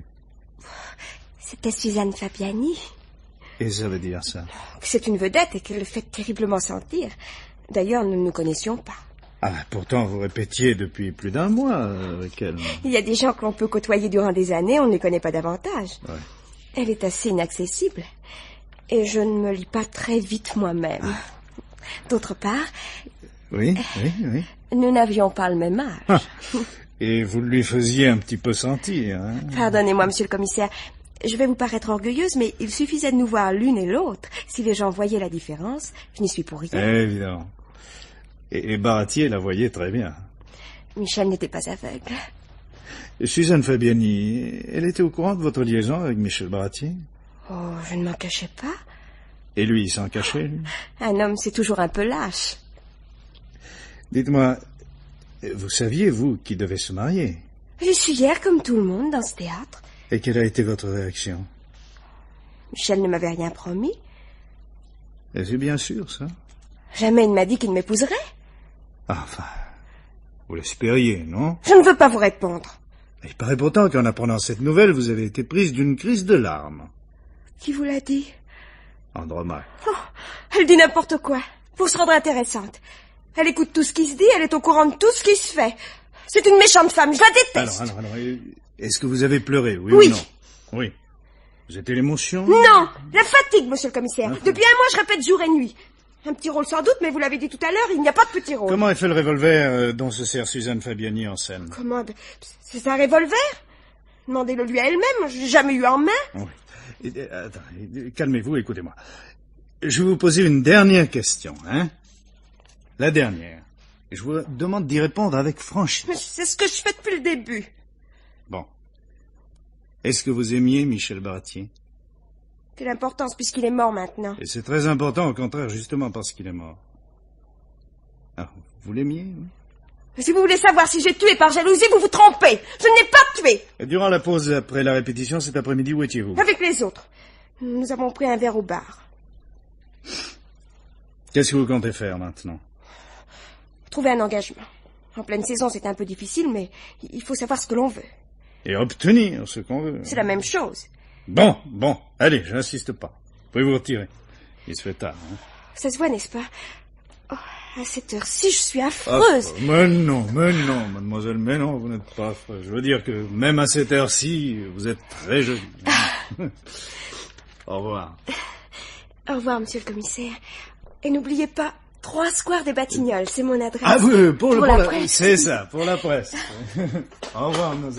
C'était Suzanne Fabiani. Et ça veut dire ça? C'est une vedette et qu'elle le fait terriblement sentir. D'ailleurs, nous ne nous connaissions pas. Ah, pourtant, vous répétiez depuis plus d'un mois avec elle. Il y a des gens que l'on peut côtoyer durant des années, on ne les connaît pas davantage. Ouais. Elle est assez inaccessible. Et je ne me lis pas très vite moi-même. D'autre part... Oui. Nous n'avions pas le même âge. Et vous lui faisiez un petit peu sentir, hein? Pardonnez-moi, monsieur le commissaire. Je vais vous paraître orgueilleuse, mais il suffisait de nous voir l'une et l'autre. Si les gens voyaient la différence, je n'y suis pour rien. Évidemment. Et Baratier la voyait très bien. Michel n'était pas aveugle. Et Suzanne Fabiani, elle était au courant de votre liaison avec Michel Baratier? Oh, je ne m'en cachais pas. Et lui, il s'en cachait, lui? Un homme, c'est toujours un peu lâche. Dites-moi, vous saviez, vous, qui devait se marier? Je suis hier comme tout le monde dans ce théâtre. Et quelle a été votre réaction? Michel ne m'avait rien promis. Et c'est bien sûr, ça? Jamais il ne m'a dit qu'il m'épouserait. Ah, enfin, vous l'espériez, non? Je ne veux pas vous répondre. Il paraît pourtant qu'en apprenant cette nouvelle, vous avez été prise d'une crise de larmes. Qui vous l'a dit? Andromaque. Oh, elle dit n'importe quoi, pour se rendre intéressante. Elle écoute tout ce qui se dit, elle est au courant de tout ce qui se fait. C'est une méchante femme, je la déteste. Alors, est-ce que vous avez pleuré, oui Oui. ou non? Oui. Vous étiez l'émotion? Non, la fatigue, monsieur le commissaire. Depuis un mois, je répète jour et nuit. Un petit rôle sans doute, mais vous l'avez dit tout à l'heure, il n'y a pas de petit rôle. Comment est fait le revolver dont se sert Suzanne Fabiani en scène? Comment? C'est un revolver? Demandez-le lui à elle-même, je l'ai jamais eu en main. Oui. Calmez-vous, écoutez-moi. Je vais vous poser une dernière question, hein? La dernière. Je vous demande d'y répondre avec franchise. Mais c'est ce que je fais depuis le début. Bon. Est-ce que vous aimiez Michel Baratier? Quelle importance, puisqu'il est mort maintenant. Et c'est très important, au contraire, justement parce qu'il est mort. Ah, vous l'aimiez, oui? Si vous voulez savoir si j'ai tué par jalousie, vous vous trompez. Je n'ai pas tué. Et durant la pause après la répétition cet après-midi, où étiez-vous? Avec les autres. Nous avons pris un verre au bar. Qu'est-ce que vous comptez faire maintenant? Trouver un engagement. En pleine saison, c'est un peu difficile, mais il faut savoir ce que l'on veut. Et obtenir ce qu'on veut. C'est la même chose. Bon, allez, j'insiste pas. Vous pouvez vous retirer. Il se fait tard, hein? Ça se voit, n'est-ce pas? Oh, à cette heure-ci, je suis affreuse. Ah, mais non, mademoiselle, mais non, vous n'êtes pas affreuse. Je veux dire que même à cette heure-ci, vous êtes très jolie. Au revoir. Au revoir, monsieur le commissaire. Et n'oubliez pas, 3 square des Batignolles, c'est mon adresse. Ah oui, pour la presse. C'est ça, pour la presse. Au revoir, mademoiselle.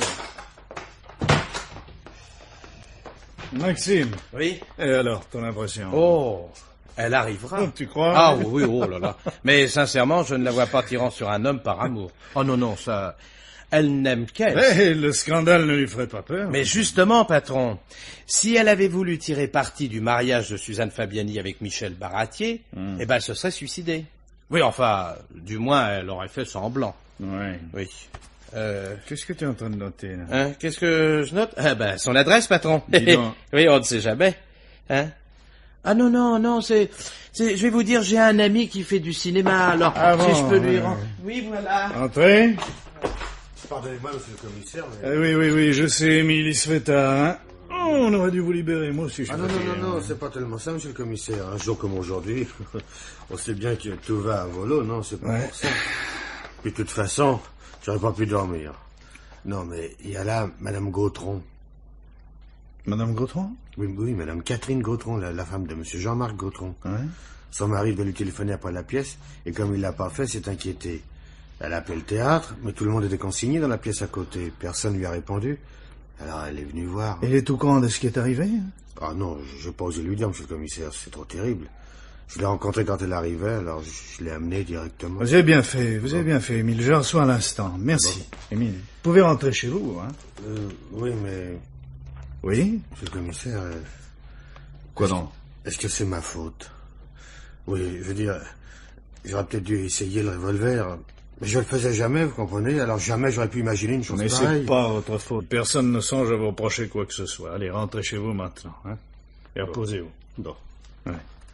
Maxime. Oui? Et alors, ton impression? Oh, elle arrivera. Oh, tu crois? Ah oui, oh là là. Mais sincèrement, je ne la vois pas tirant sur un homme par amour. Oh non, ça... Elle n'aime qu'elle. Eh, le scandale ne lui ferait pas peur. Mais justement, patron, si elle avait voulu tirer parti du mariage de Suzanne Fabiani avec Michel Baratier, eh ben, elle se serait suicidée. Oui, enfin, du moins, elle aurait fait semblant. Oui. Qu'est-ce que tu es en train de noter, là? Hein, qu'est-ce que je note? Ah ben, son adresse, patron. Dis donc. Oui, on ne sait jamais. Hein? Ah non, c'est, je vais vous dire, j'ai un ami qui fait du cinéma, alors, si je peux lui rendre... Oui, voilà. Entrez. Pardonnez-moi, monsieur le commissaire, mais... Oui, je sais, Émile, il se fait tard, hein? Oh, on aurait dû vous libérer, moi aussi, je suis fatigué. Non, c'est pas tellement ça, monsieur le commissaire. Un jour comme aujourd'hui, on sait bien que tout va à volo, non, c'est pas pour ça. Puis de toute façon, j'aurais pas pu dormir. Non, mais il y a là Madame Gautron. Madame Gautron? Oui, Madame Catherine Gautron, la femme de monsieur Jean-Marc Gautron. Ouais. Son mari devait lui téléphoner après la pièce, et comme il l'a pas fait, s'est inquiété. Elle a appelé le théâtre, mais tout le monde était consigné dans la pièce à côté. Personne lui a répondu. Alors elle est venue voir. Elle est au courant de ce qui est arrivé? Ah non, j'ai pas osé lui dire, monsieur le commissaire, c'est trop terrible. Je l'ai rencontrée quand elle arrivait, alors je l'ai amenée directement. Vous avez bien fait, Émile. Je reçois à l'instant. Merci. Bon. Émile, vous pouvez rentrer chez vous, hein? Oui, mais... Oui? Monsieur le commissaire... Quoi donc? Est-ce que c'est ma faute? Oui, je veux dire, j'aurais peut-être dû essayer le revolver... Mais je le faisais jamais, vous comprenez? Alors jamais j'aurais pu imaginer une chose pareille. Mais c'est pas votre faute. Personne ne songe à vous reprocher quoi que ce soit. Allez, rentrez chez vous maintenant, hein? Et reposez-vous. Bon. Ouais.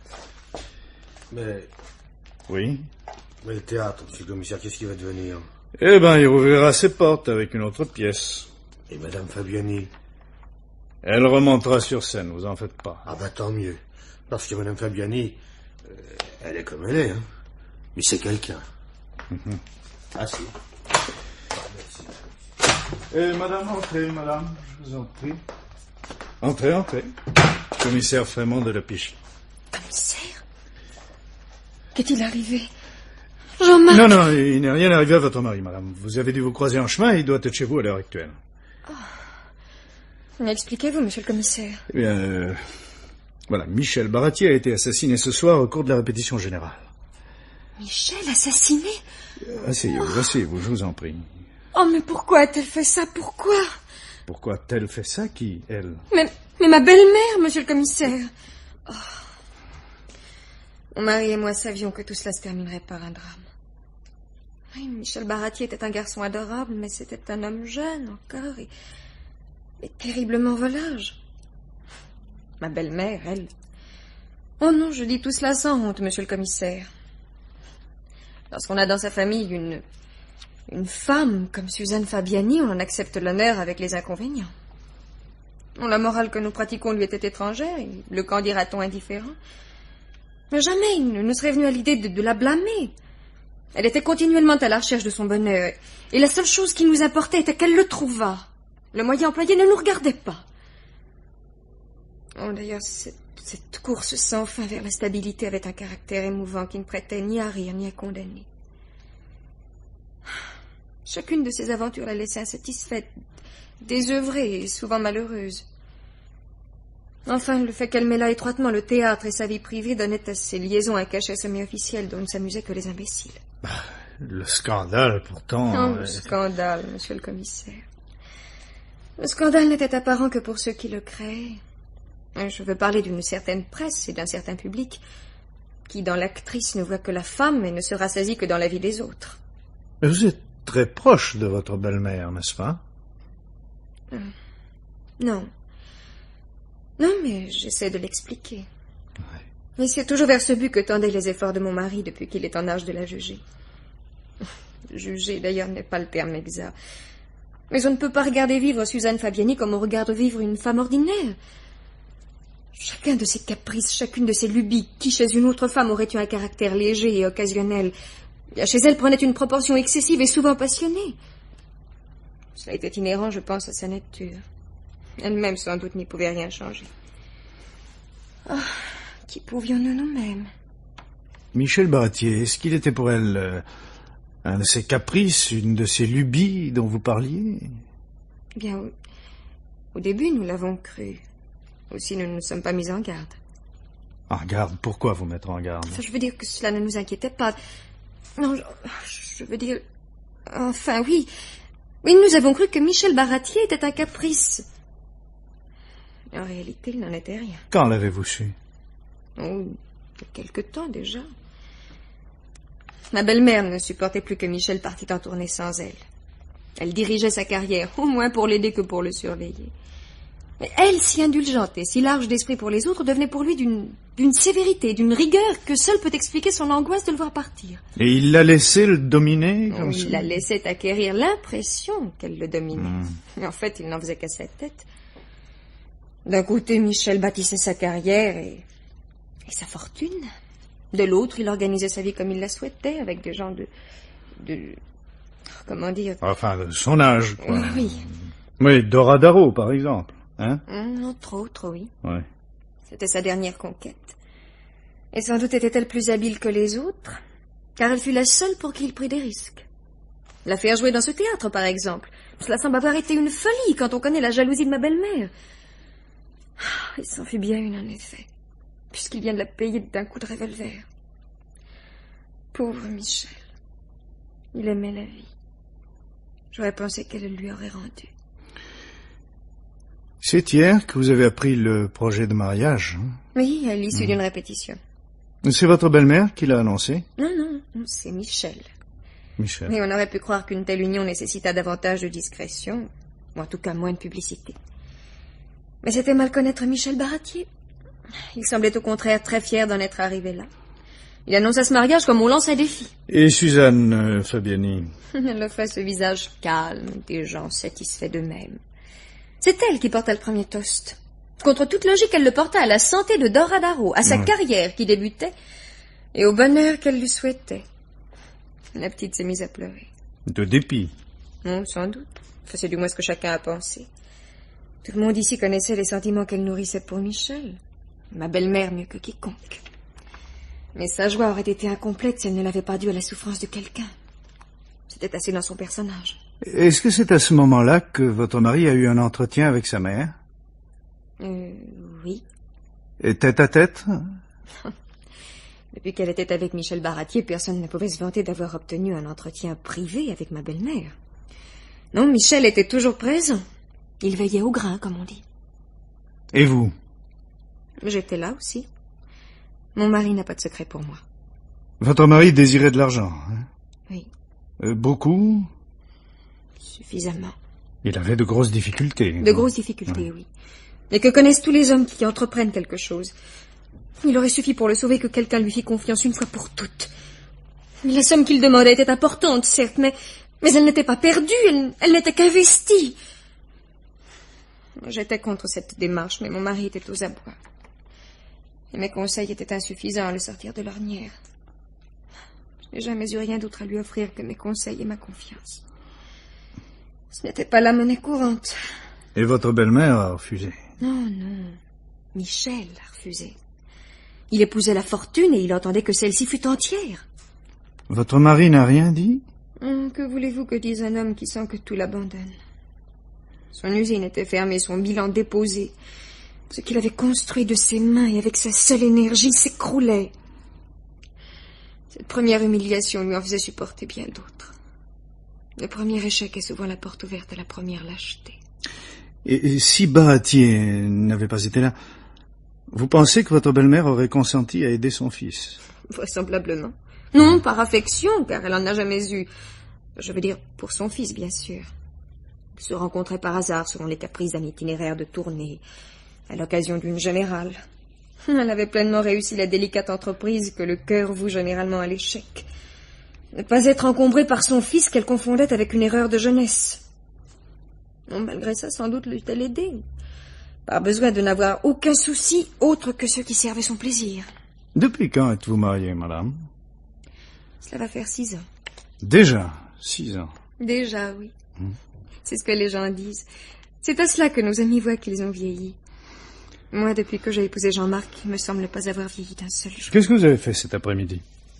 Mais... Oui? Mais le théâtre, monsieur le commissaire, qu'est-ce qui va devenir? Eh ben, il rouvrira ses portes avec une autre pièce. Et Madame Fabiani? Elle remontera sur scène, vous en faites pas. Ah bah tant mieux. Parce que Madame Fabiani, elle est comme elle est, hein. Mais c'est quelqu'un. Ah si. Madame, entrez, madame, je vous en prie. Entrez. Commissaire Frémont de la Piche. Commissaire? Qu'est-il arrivé? Jean-Marc? Non, il n'est rien arrivé à votre mari, madame. Vous avez dû vous croiser en chemin et il doit être chez vous à l'heure actuelle. Oh. Expliquez-vous, monsieur le commissaire. Eh bien, voilà, Michel Baratier a été assassiné ce soir au cours de la répétition générale. Michel assassiné? Asseyez-vous, je vous en prie. Oh, mais pourquoi a-t-elle fait ça? Pourquoi? Pourquoi a-t-elle fait ça? Qui, elle? Mais ma belle-mère, monsieur le commissaire. Oh. Mon mari et moi savions que tout cela se terminerait par un drame. Oui, Michel Baratier était un garçon adorable, mais c'était un homme jeune encore et terriblement volage. Ma belle-mère, elle... Oh non, je dis tout cela sans honte, monsieur le commissaire. Lorsqu'on a dans sa famille une femme comme Suzanne Fabiani, on en accepte l'honneur avec les inconvénients. La morale que nous pratiquons lui était étrangère, et le qu'en dira-t-on indifférent. Mais jamais il ne nous serait venu à l'idée de la blâmer. Elle était continuellement à la recherche de son bonheur, et la seule chose qui nous importait était qu'elle le trouvât. Le moyen employé ne nous regardait pas. Oh, d'ailleurs, cette course sans fin vers la stabilité avait un caractère émouvant qui ne prêtait ni à rire ni à condamner. Chacune de ces aventures la laissait insatisfaite, désœuvrée et souvent malheureuse. Enfin, le fait qu'elle mêlât étroitement le théâtre et sa vie privée donnait à ces liaisons un cachet semi-officiel dont ne s'amusaient que les imbéciles. Le scandale, pourtant... Oh, le scandale, monsieur le commissaire. Le scandale n'était apparent que pour ceux qui le créaient. Je veux parler d'une certaine presse et d'un certain public qui, dans l'actrice, ne voit que la femme et ne se rassasie que dans la vie des autres. Vous êtes très proche de votre belle-mère, n'est-ce pas? Non. Non, mais j'essaie de l'expliquer. Ouais. Et c'est toujours vers ce but que tendaient les efforts de mon mari depuis qu'il est en âge de la juger. Juger, d'ailleurs, n'est pas le terme exact. Mais on ne peut pas regarder vivre Suzanne Fabiani comme on regarde vivre une femme ordinaire. Chacun de ses caprices, chacune de ses lubies, qui chez une autre femme aurait eu un caractère léger et occasionnel, chez elle prenait une proportion excessive et souvent passionnée. Cela était inhérent, je pense, à sa nature. Elle-même, sans doute, n'y pouvait rien changer. Oh, qui pouvions-nous nous-mêmes? Michel Baratier, est-ce qu'il était pour elle un de ses caprices, une de ses lubies dont vous parliez? Bien, au début, nous l'avons cru. Aussi, nous ne nous sommes pas mis en garde. En garde? Pourquoi vous mettre en garde? Enfin, je veux dire que cela ne nous inquiétait pas. Non, je veux dire... Enfin, oui. Oui, nous avons cru que Michel Baratier était un caprice. En réalité, il n'en était rien. Quand l'avez-vous su? Oh, il y a quelque temps déjà. Ma belle-mère ne supportait plus que Michel partît en tournée sans elle. Elle dirigeait sa carrière, au moins pour l'aider que pour le surveiller. Mais elle, si indulgente et si large d'esprit pour les autres, devenait pour lui d'une sévérité, d'une rigueur que seule peut expliquer son angoisse de le voir partir. Et il l'a laissé le dominer comme ça? Il la laissait acquérir l'impression qu'elle le dominait. Mais en fait, il n'en faisait qu'à sa tête. D'un côté, Michel bâtissait sa carrière et sa fortune. De l'autre, il organisait sa vie comme il la souhaitait, avec des gens de comment dire... Enfin, de son âge, quoi. Oui. Oui, Dora Darrow, par exemple. Hein? Non, trop, oui. Ouais. C'était sa dernière conquête. Et sans doute était-elle plus habile que les autres, car elle fut la seule pour qui il prit des risques. La faire jouer dans ce théâtre, par exemple. Cela semble avoir été une folie quand on connaît la jalousie de ma belle-mère. Il s'en fut bien une, en effet, puisqu'il vient de la payer d'un coup de revolver. Pauvre Michel. Il aimait la vie. J'aurais pensé qu'elle le lui aurait rendu. C'est hier que vous avez appris le projet de mariage. Hein? Oui, à l'issue d'une répétition. C'est votre belle-mère qui l'a annoncé? Non, c'est Michel. Michel. Mais on aurait pu croire qu'une telle union nécessita davantage de discrétion, ou en tout cas moins de publicité. Mais c'était mal connaître Michel Baratier. Il semblait au contraire très fier d'en être arrivé là. Il annonça ce mariage comme on lance un défi. Et Suzanne Fabiani? Elle offrait ce visage calme, des gens satisfaits d'eux-mêmes. C'est elle qui porta le premier toast. Contre toute logique, elle le porta à la santé de Dora Darrow, à sa carrière qui débutait, et au bonheur qu'elle lui souhaitait. La petite s'est mise à pleurer. De dépit? Non, sans doute. Enfin, c'est du moins ce que chacun a pensé. Tout le monde ici connaissait les sentiments qu'elle nourrissait pour Michel. Ma belle-mère mieux que quiconque. Mais sa joie aurait été incomplète si elle ne l'avait pas due à la souffrance de quelqu'un. C'était assez dans son personnage. Est-ce que c'est à ce moment-là que votre mari a eu un entretien avec sa mère? Oui. Et tête à tête? Depuis qu'elle était avec Michel Baratier, personne ne pouvait se vanter d'avoir obtenu un entretien privé avec ma belle-mère. Non, Michel était toujours présent. Il veillait au grain, comme on dit. Et vous? J'étais là aussi. Mon mari n'a pas de secret pour moi. Votre mari désirait de l'argent, hein? Oui. Beaucoup? Suffisamment. Il avait de grosses difficultés. De grosses difficultés, oui. et que connaissent tous les hommes qui entreprennent quelque chose. Il aurait suffi pour le sauver que quelqu'un lui fît confiance une fois pour toutes. La somme qu'il demandait était importante, certes, mais elle n'était pas perdue, elle n'était qu'investie. J'étais contre cette démarche, mais mon mari était aux abois. Et mes conseils étaient insuffisants à le sortir de l'ornière. Je n'ai jamais eu rien d'autre à lui offrir que mes conseils et ma confiance. Ce n'était pas la monnaie courante. Et votre belle-mère a refusé? Non. Michel a refusé. Il épousait la fortune et il entendait que celle-ci fût entière. Votre mari n'a rien dit? Que voulez-vous que dise un homme qui sent que tout l'abandonne? Son usine était fermée, son bilan déposé. Ce qu'il avait construit de ses mains et avec sa seule énergie s'écroulait. Cette première humiliation lui en faisait supporter bien d'autres. Le premier échec est souvent la porte ouverte à la première lâcheté. Et si Baratier n'avait pas été là, vous pensez que votre belle-mère aurait consenti à aider son fils? Vraisemblablement. Non, par affection, car elle en a jamais eu. Je veux dire, pour son fils, bien sûr. Ils se rencontraient par hasard selon les caprices d'un itinéraire de tournée, à l'occasion d'une générale. Elle avait pleinement réussi la délicate entreprise que le cœur voue généralement à l'échec. Ne pas être encombrée par son fils qu'elle confondait avec une erreur de jeunesse. Non, malgré ça, sans doute l'eût-elle aidée. Pas besoin de n'avoir aucun souci autre que ceux qui servaient son plaisir. Depuis quand êtes-vous mariée, madame? Cela va faire 6 ans. Déjà 6 ans. Déjà, oui. C'est ce que les gens disent. C'est à cela que nos amis voient qu'ils ont vieilli. Moi, depuis que j'ai épousé Jean-Marc, il me semble pas avoir vieilli d'un seul jour. Qu'est-ce que vous avez fait cet après-midi?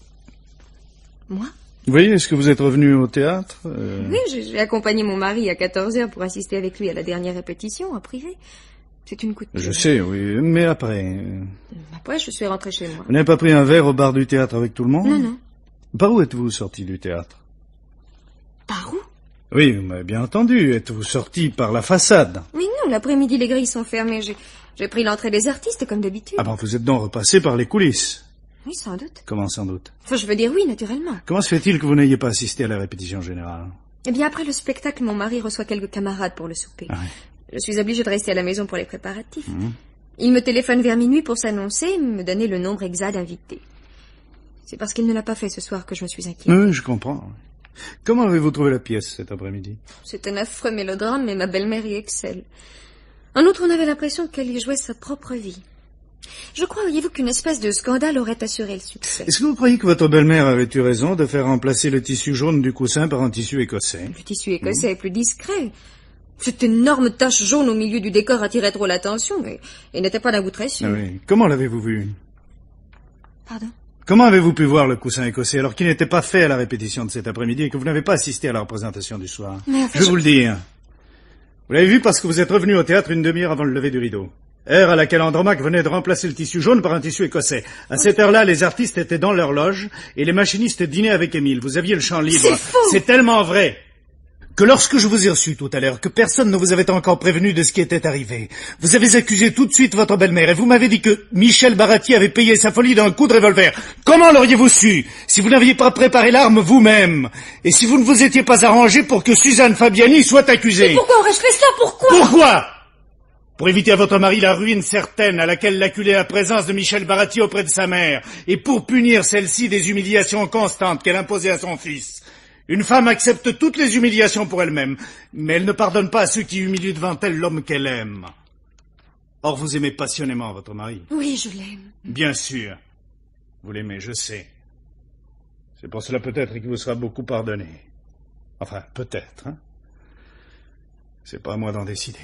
Moi? Oui, est-ce que vous êtes revenu au théâtre? Oui, j'ai accompagné mon mari à 14h pour assister avec lui à la dernière répétition, en privé. C'est une coutume. Je sais, oui, mais après... Après, je suis rentrée chez moi. Vous n'avez pas pris un verre au bar du théâtre avec tout le monde? Non. Par où êtes-vous sorti du théâtre? Par où? Oui, vous m'avez bien entendu. Êtes-vous sorti par la façade? Mais non, l'après-midi, les grilles sont fermées. J'ai pris l'entrée des artistes, comme d'habitude. Ah bon, vous êtes donc repassé par les coulisses? Oui, sans doute. Comment sans doute? Enfin, je veux dire oui, naturellement. Comment se fait-il que vous n'ayez pas assisté à la répétition générale? Eh bien, après le spectacle, mon mari reçoit quelques camarades pour le souper. Ah oui. Je suis obligée de rester à la maison pour les préparatifs. Il me téléphone vers minuit pour s'annoncer et me donner le nombre exact d'invités. C'est parce qu'il ne l'a pas fait ce soir que je me suis inquiète. Oui, je comprends. Comment avez-vous trouvé la pièce cet après-midi? C'est un affreux mélodrame, mais ma belle-mère y excelle. En outre, on avait l'impression qu'elle y jouait sa propre vie. Je crois, voyez-vous, qu'une espèce de scandale aurait assuré le succès. Est-ce que vous croyez que votre belle-mère avait eu raison de faire remplacer le tissu jaune du coussin par un tissu écossais? Le tissu écossais est plus discret. Cette énorme tache jaune au milieu du décor attirait trop l'attention et n'était pas d'un goût très sûr. Ah oui. Comment l'avez-vous vu? Pardon? Comment avez-vous pu voir le coussin écossais alors qu'il n'était pas fait à la répétition de cet après-midi et que vous n'avez pas assisté à la représentation du soir? Mais enfin, je vais vous le dire. Vous l'avez vu parce que vous êtes revenu au théâtre une demi-heure avant le lever du rideau. Heure à laquelle Andromaque venait de remplacer le tissu jaune par un tissu écossais. À cette heure-là, les artistes étaient dans leur loge et les machinistes dînaient avec Émile. Vous aviez le champ libre. C'est faux! C'est tellement vrai que lorsque je vous ai reçu tout à l'heure, que personne ne vous avait encore prévenu de ce qui était arrivé, vous avez accusé tout de suite votre belle-mère et vous m'avez dit que Michel Baratier avait payé sa folie d'un coup de revolver. Comment l'auriez-vous su si vous n'aviez pas préparé l'arme vous-même et si vous ne vous étiez pas arrangé pour que Suzanne Fabiani soit accusée? Mais pourquoi aurais-je fait ça? Pourquoi? Pourquoi? Pour éviter à votre mari la ruine certaine à laquelle l'acculait la présence de Michel Baratier auprès de sa mère, et pour punir celle-ci des humiliations constantes qu'elle imposait à son fils. Une femme accepte toutes les humiliations pour elle-même, mais elle ne pardonne pas à ceux qui humilient devant elle l'homme qu'elle aime. Or, vous aimez passionnément votre mari. Oui, je l'aime. Bien sûr. Vous l'aimez, je sais. C'est pour cela peut-être qu'il vous sera beaucoup pardonné. Enfin, peut-être, hein. C'est pas à moi d'en décider.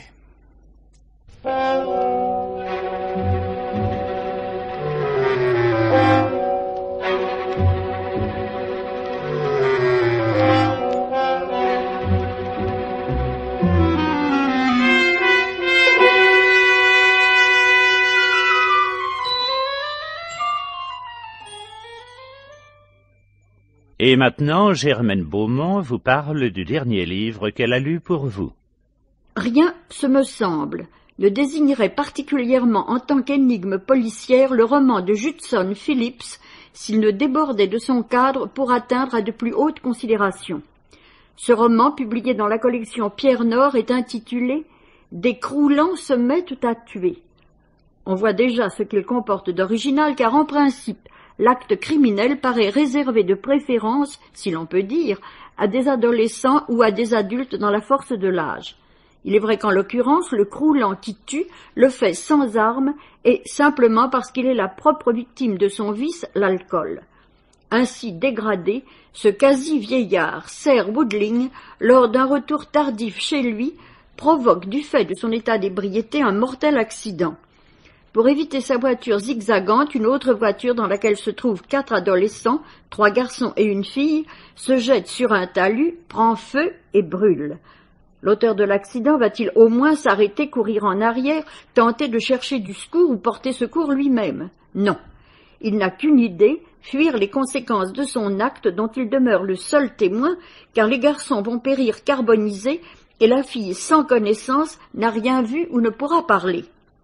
Et maintenant, Germaine Beaumont vous parle du dernier livre qu'elle a lu pour vous. Rien, ce me semble, ne désignerait particulièrement en tant qu'énigme policière le roman de Judson Phillips s'il ne débordait de son cadre pour atteindre à de plus hautes considérations. Ce roman, publié dans la collection Pierre Nord, est intitulé des croulants se mettent à tuer. On voit déjà ce qu'il comporte d'original, car en principe, l'acte criminel paraît réservé de préférence, si l'on peut dire, à des adolescents ou à des adultes dans la force de l'âge. Il est vrai qu'en l'occurrence, le croulant qui tue le fait sans armes et simplement parce qu'il est la propre victime de son vice, l'alcool. Ainsi dégradé, ce quasi-vieillard, Sir Woodling, lors d'un retour tardif chez lui, provoque du fait de son état d'ébriété un mortel accident. Pour éviter sa voiture zigzagante, une autre voiture dans laquelle se trouvent 4 adolescents, 3 garçons et une fille, se jette sur un talus, prend feu et brûle. L'auteur de l'accident va-t-il au moins s'arrêter, courir en arrière, tenter de chercher du secours ou porter secours lui-même? Non. Il n'a qu'une idée, fuir les conséquences de son acte dont il demeure le seul témoin, car les garçons vont périr carbonisés et la fille sans connaissance n'a rien vu ou ne pourra parler.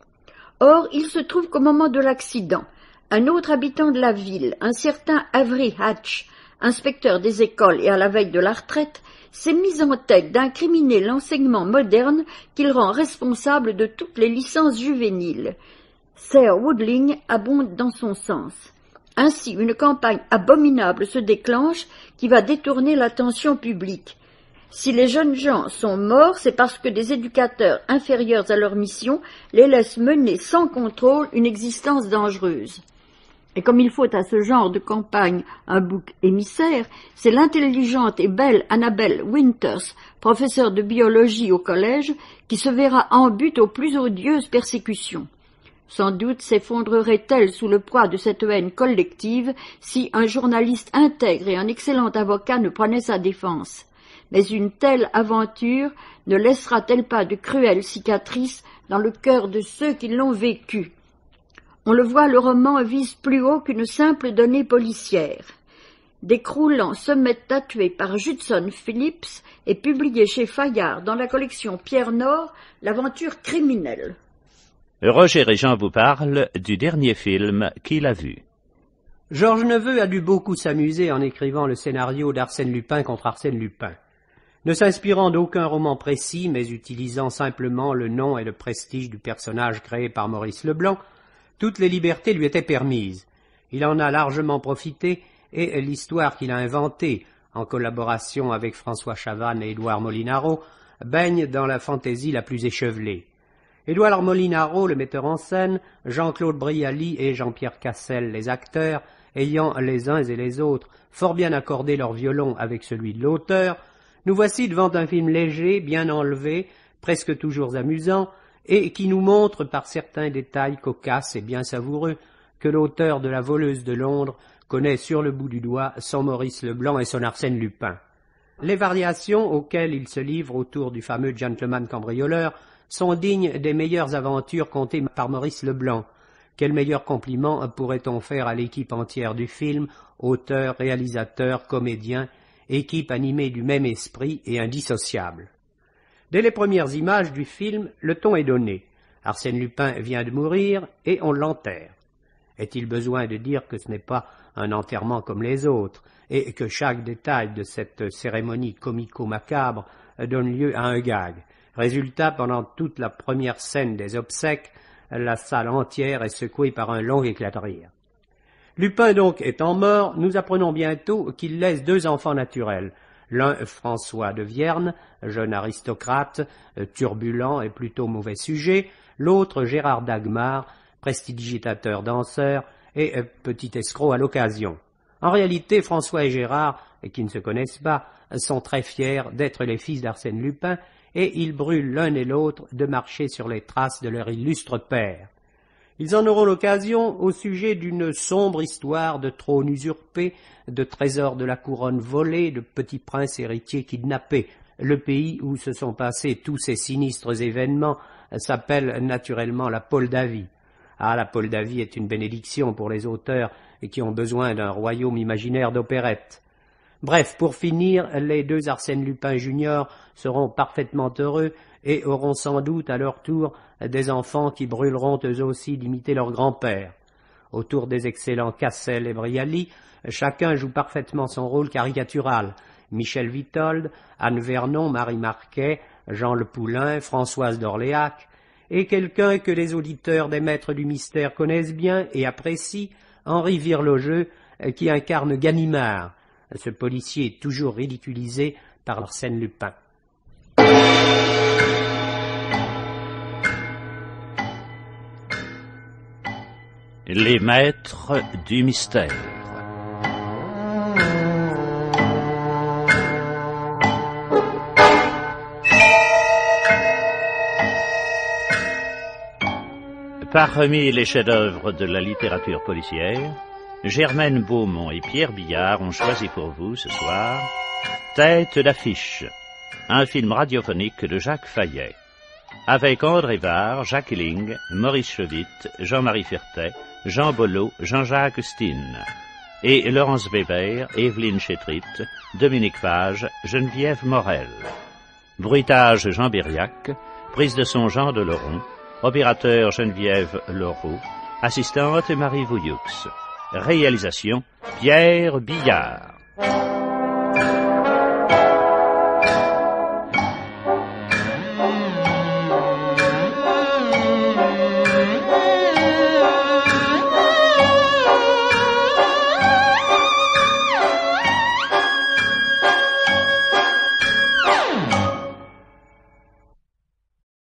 Or, il se trouve qu'au moment de l'accident, un autre habitant de la ville, un certain Avery Hatch, inspecteur des écoles et à la veille de la retraite, s'est mis en tête d'incriminer l'enseignement moderne qu'il rend responsable de toutes les licences juvéniles. Sir Woodling abonde dans son sens. Ainsi, une campagne abominable se déclenche qui va détourner l'attention publique. Si les jeunes gens sont morts, c'est parce que des éducateurs inférieurs à leur mission les laissent mener sans contrôle une existence dangereuse. Et comme il faut à ce genre de campagne un bouc émissaire, c'est l'intelligente et belle Annabel Winters, professeure de biologie au collège, qui se verra en but aux plus odieuses persécutions. Sans doute s'effondrerait-elle sous le poids de cette haine collective si un journaliste intègre et un excellent avocat ne prenait sa défense. Mais une telle aventure ne laissera-t-elle pas de cruelles cicatrices dans le cœur de ceux qui l'ont vécue? On le voit, le roman vise plus haut qu'une simple donnée policière. Des croulants se mettent à tuer par Judson Phillips est publié chez Fayard dans la collection Pierre Nord, l'aventure criminelle. Roger et Jean vous parlent du dernier film qu'il a vu. Georges Neveu a dû beaucoup s'amuser en écrivant le scénario d'Arsène Lupin contre Arsène Lupin. Ne s'inspirant d'aucun roman précis, mais utilisant simplement le nom et le prestige du personnage créé par Maurice Leblanc, toutes les libertés lui étaient permises. Il en a largement profité et l'histoire qu'il a inventée, en collaboration avec François Chavannes et Édouard Molinaro, baigne dans la fantaisie la plus échevelée. Édouard Molinaro, le metteur en scène, Jean-Claude Brialy et Jean-Pierre Cassel, les acteurs, ayant les uns et les autres fort bien accordé leur violon avec celui de l'auteur, nous voici devant un film léger, bien enlevé, presque toujours amusant, et qui nous montre par certains détails cocasses et bien savoureux que l'auteur de La voleuse de Londres connaît sur le bout du doigt son Maurice Leblanc et son Arsène Lupin. Les variations auxquelles il se livre autour du fameux gentleman cambrioleur sont dignes des meilleures aventures contées par Maurice Leblanc. Quel meilleur compliment pourrait-on faire à l'équipe entière du film, auteurs, réalisateurs, comédiens, équipe animée du même esprit et indissociable. Dès les premières images du film, le ton est donné. Arsène Lupin vient de mourir et on l'enterre. Est-il besoin de dire que ce n'est pas un enterrement comme les autres, et que chaque détail de cette cérémonie comico-macabre donne lieu à un gag? Résultat, pendant toute la première scène des obsèques, la salle entière est secouée par un long éclat de rire. Lupin donc étant mort, nous apprenons bientôt qu'il laisse 2 enfants naturels. L'un, François de Vierne, jeune aristocrate, turbulent et plutôt mauvais sujet, l'autre, Gérard Dagmar, prestidigitateur danseur et petit escroc à l'occasion. En réalité, François et Gérard, qui ne se connaissent pas, sont très fiers d'être les fils d'Arsène Lupin, et ils brûlent l'un et l'autre de marcher sur les traces de leur illustre père. Ils en auront l'occasion au sujet d'une sombre histoire de trône usurpé, de trésors de la couronne volés, de petits princes héritiers kidnappés. Le pays où se sont passés tous ces sinistres événements s'appelle naturellement la Moldavie. Ah, la Moldavie est une bénédiction pour les auteurs qui ont besoin d'un royaume imaginaire d'opérette. Bref, pour finir, les 2 Arsène Lupin Junior seront parfaitement heureux et auront sans doute à leur tour des enfants qui brûleront eux aussi d'imiter leur grand-père. Autour des excellents Cassel et Brialy, chacun joue parfaitement son rôle caricatural. Michel Vitold, Anne Vernon, Marie Marquet, Jean Le Poulain, Françoise d'Orléac, et quelqu'un que les auditeurs des Maîtres du Mystère connaissent bien et apprécient, Henri Virlogeux, qui incarne Ganimard, ce policier toujours ridiculisé par Arsène Lupin. Les Maîtres du Mystère. Parmi les chefs-d'œuvre de la littérature policière, Germaine Beaumont et Pierre Billard ont choisi pour vous ce soir Tête d'affiche, un film radiophonique de Jacques Fayet, avec André Var, Jacques Illing, Maurice Chevite, Jean-Marie Fertet, Jean Bollot, Jean-Jacques Stine, et Laurence Weber, Évelyne Chétrit, Dominique Fage, Geneviève Morel. Bruitage Jean Bériac, prise de son Jean Deleron, opérateur Geneviève Leroux, assistante Marie Vouilloux. Réalisation Pierre Billard.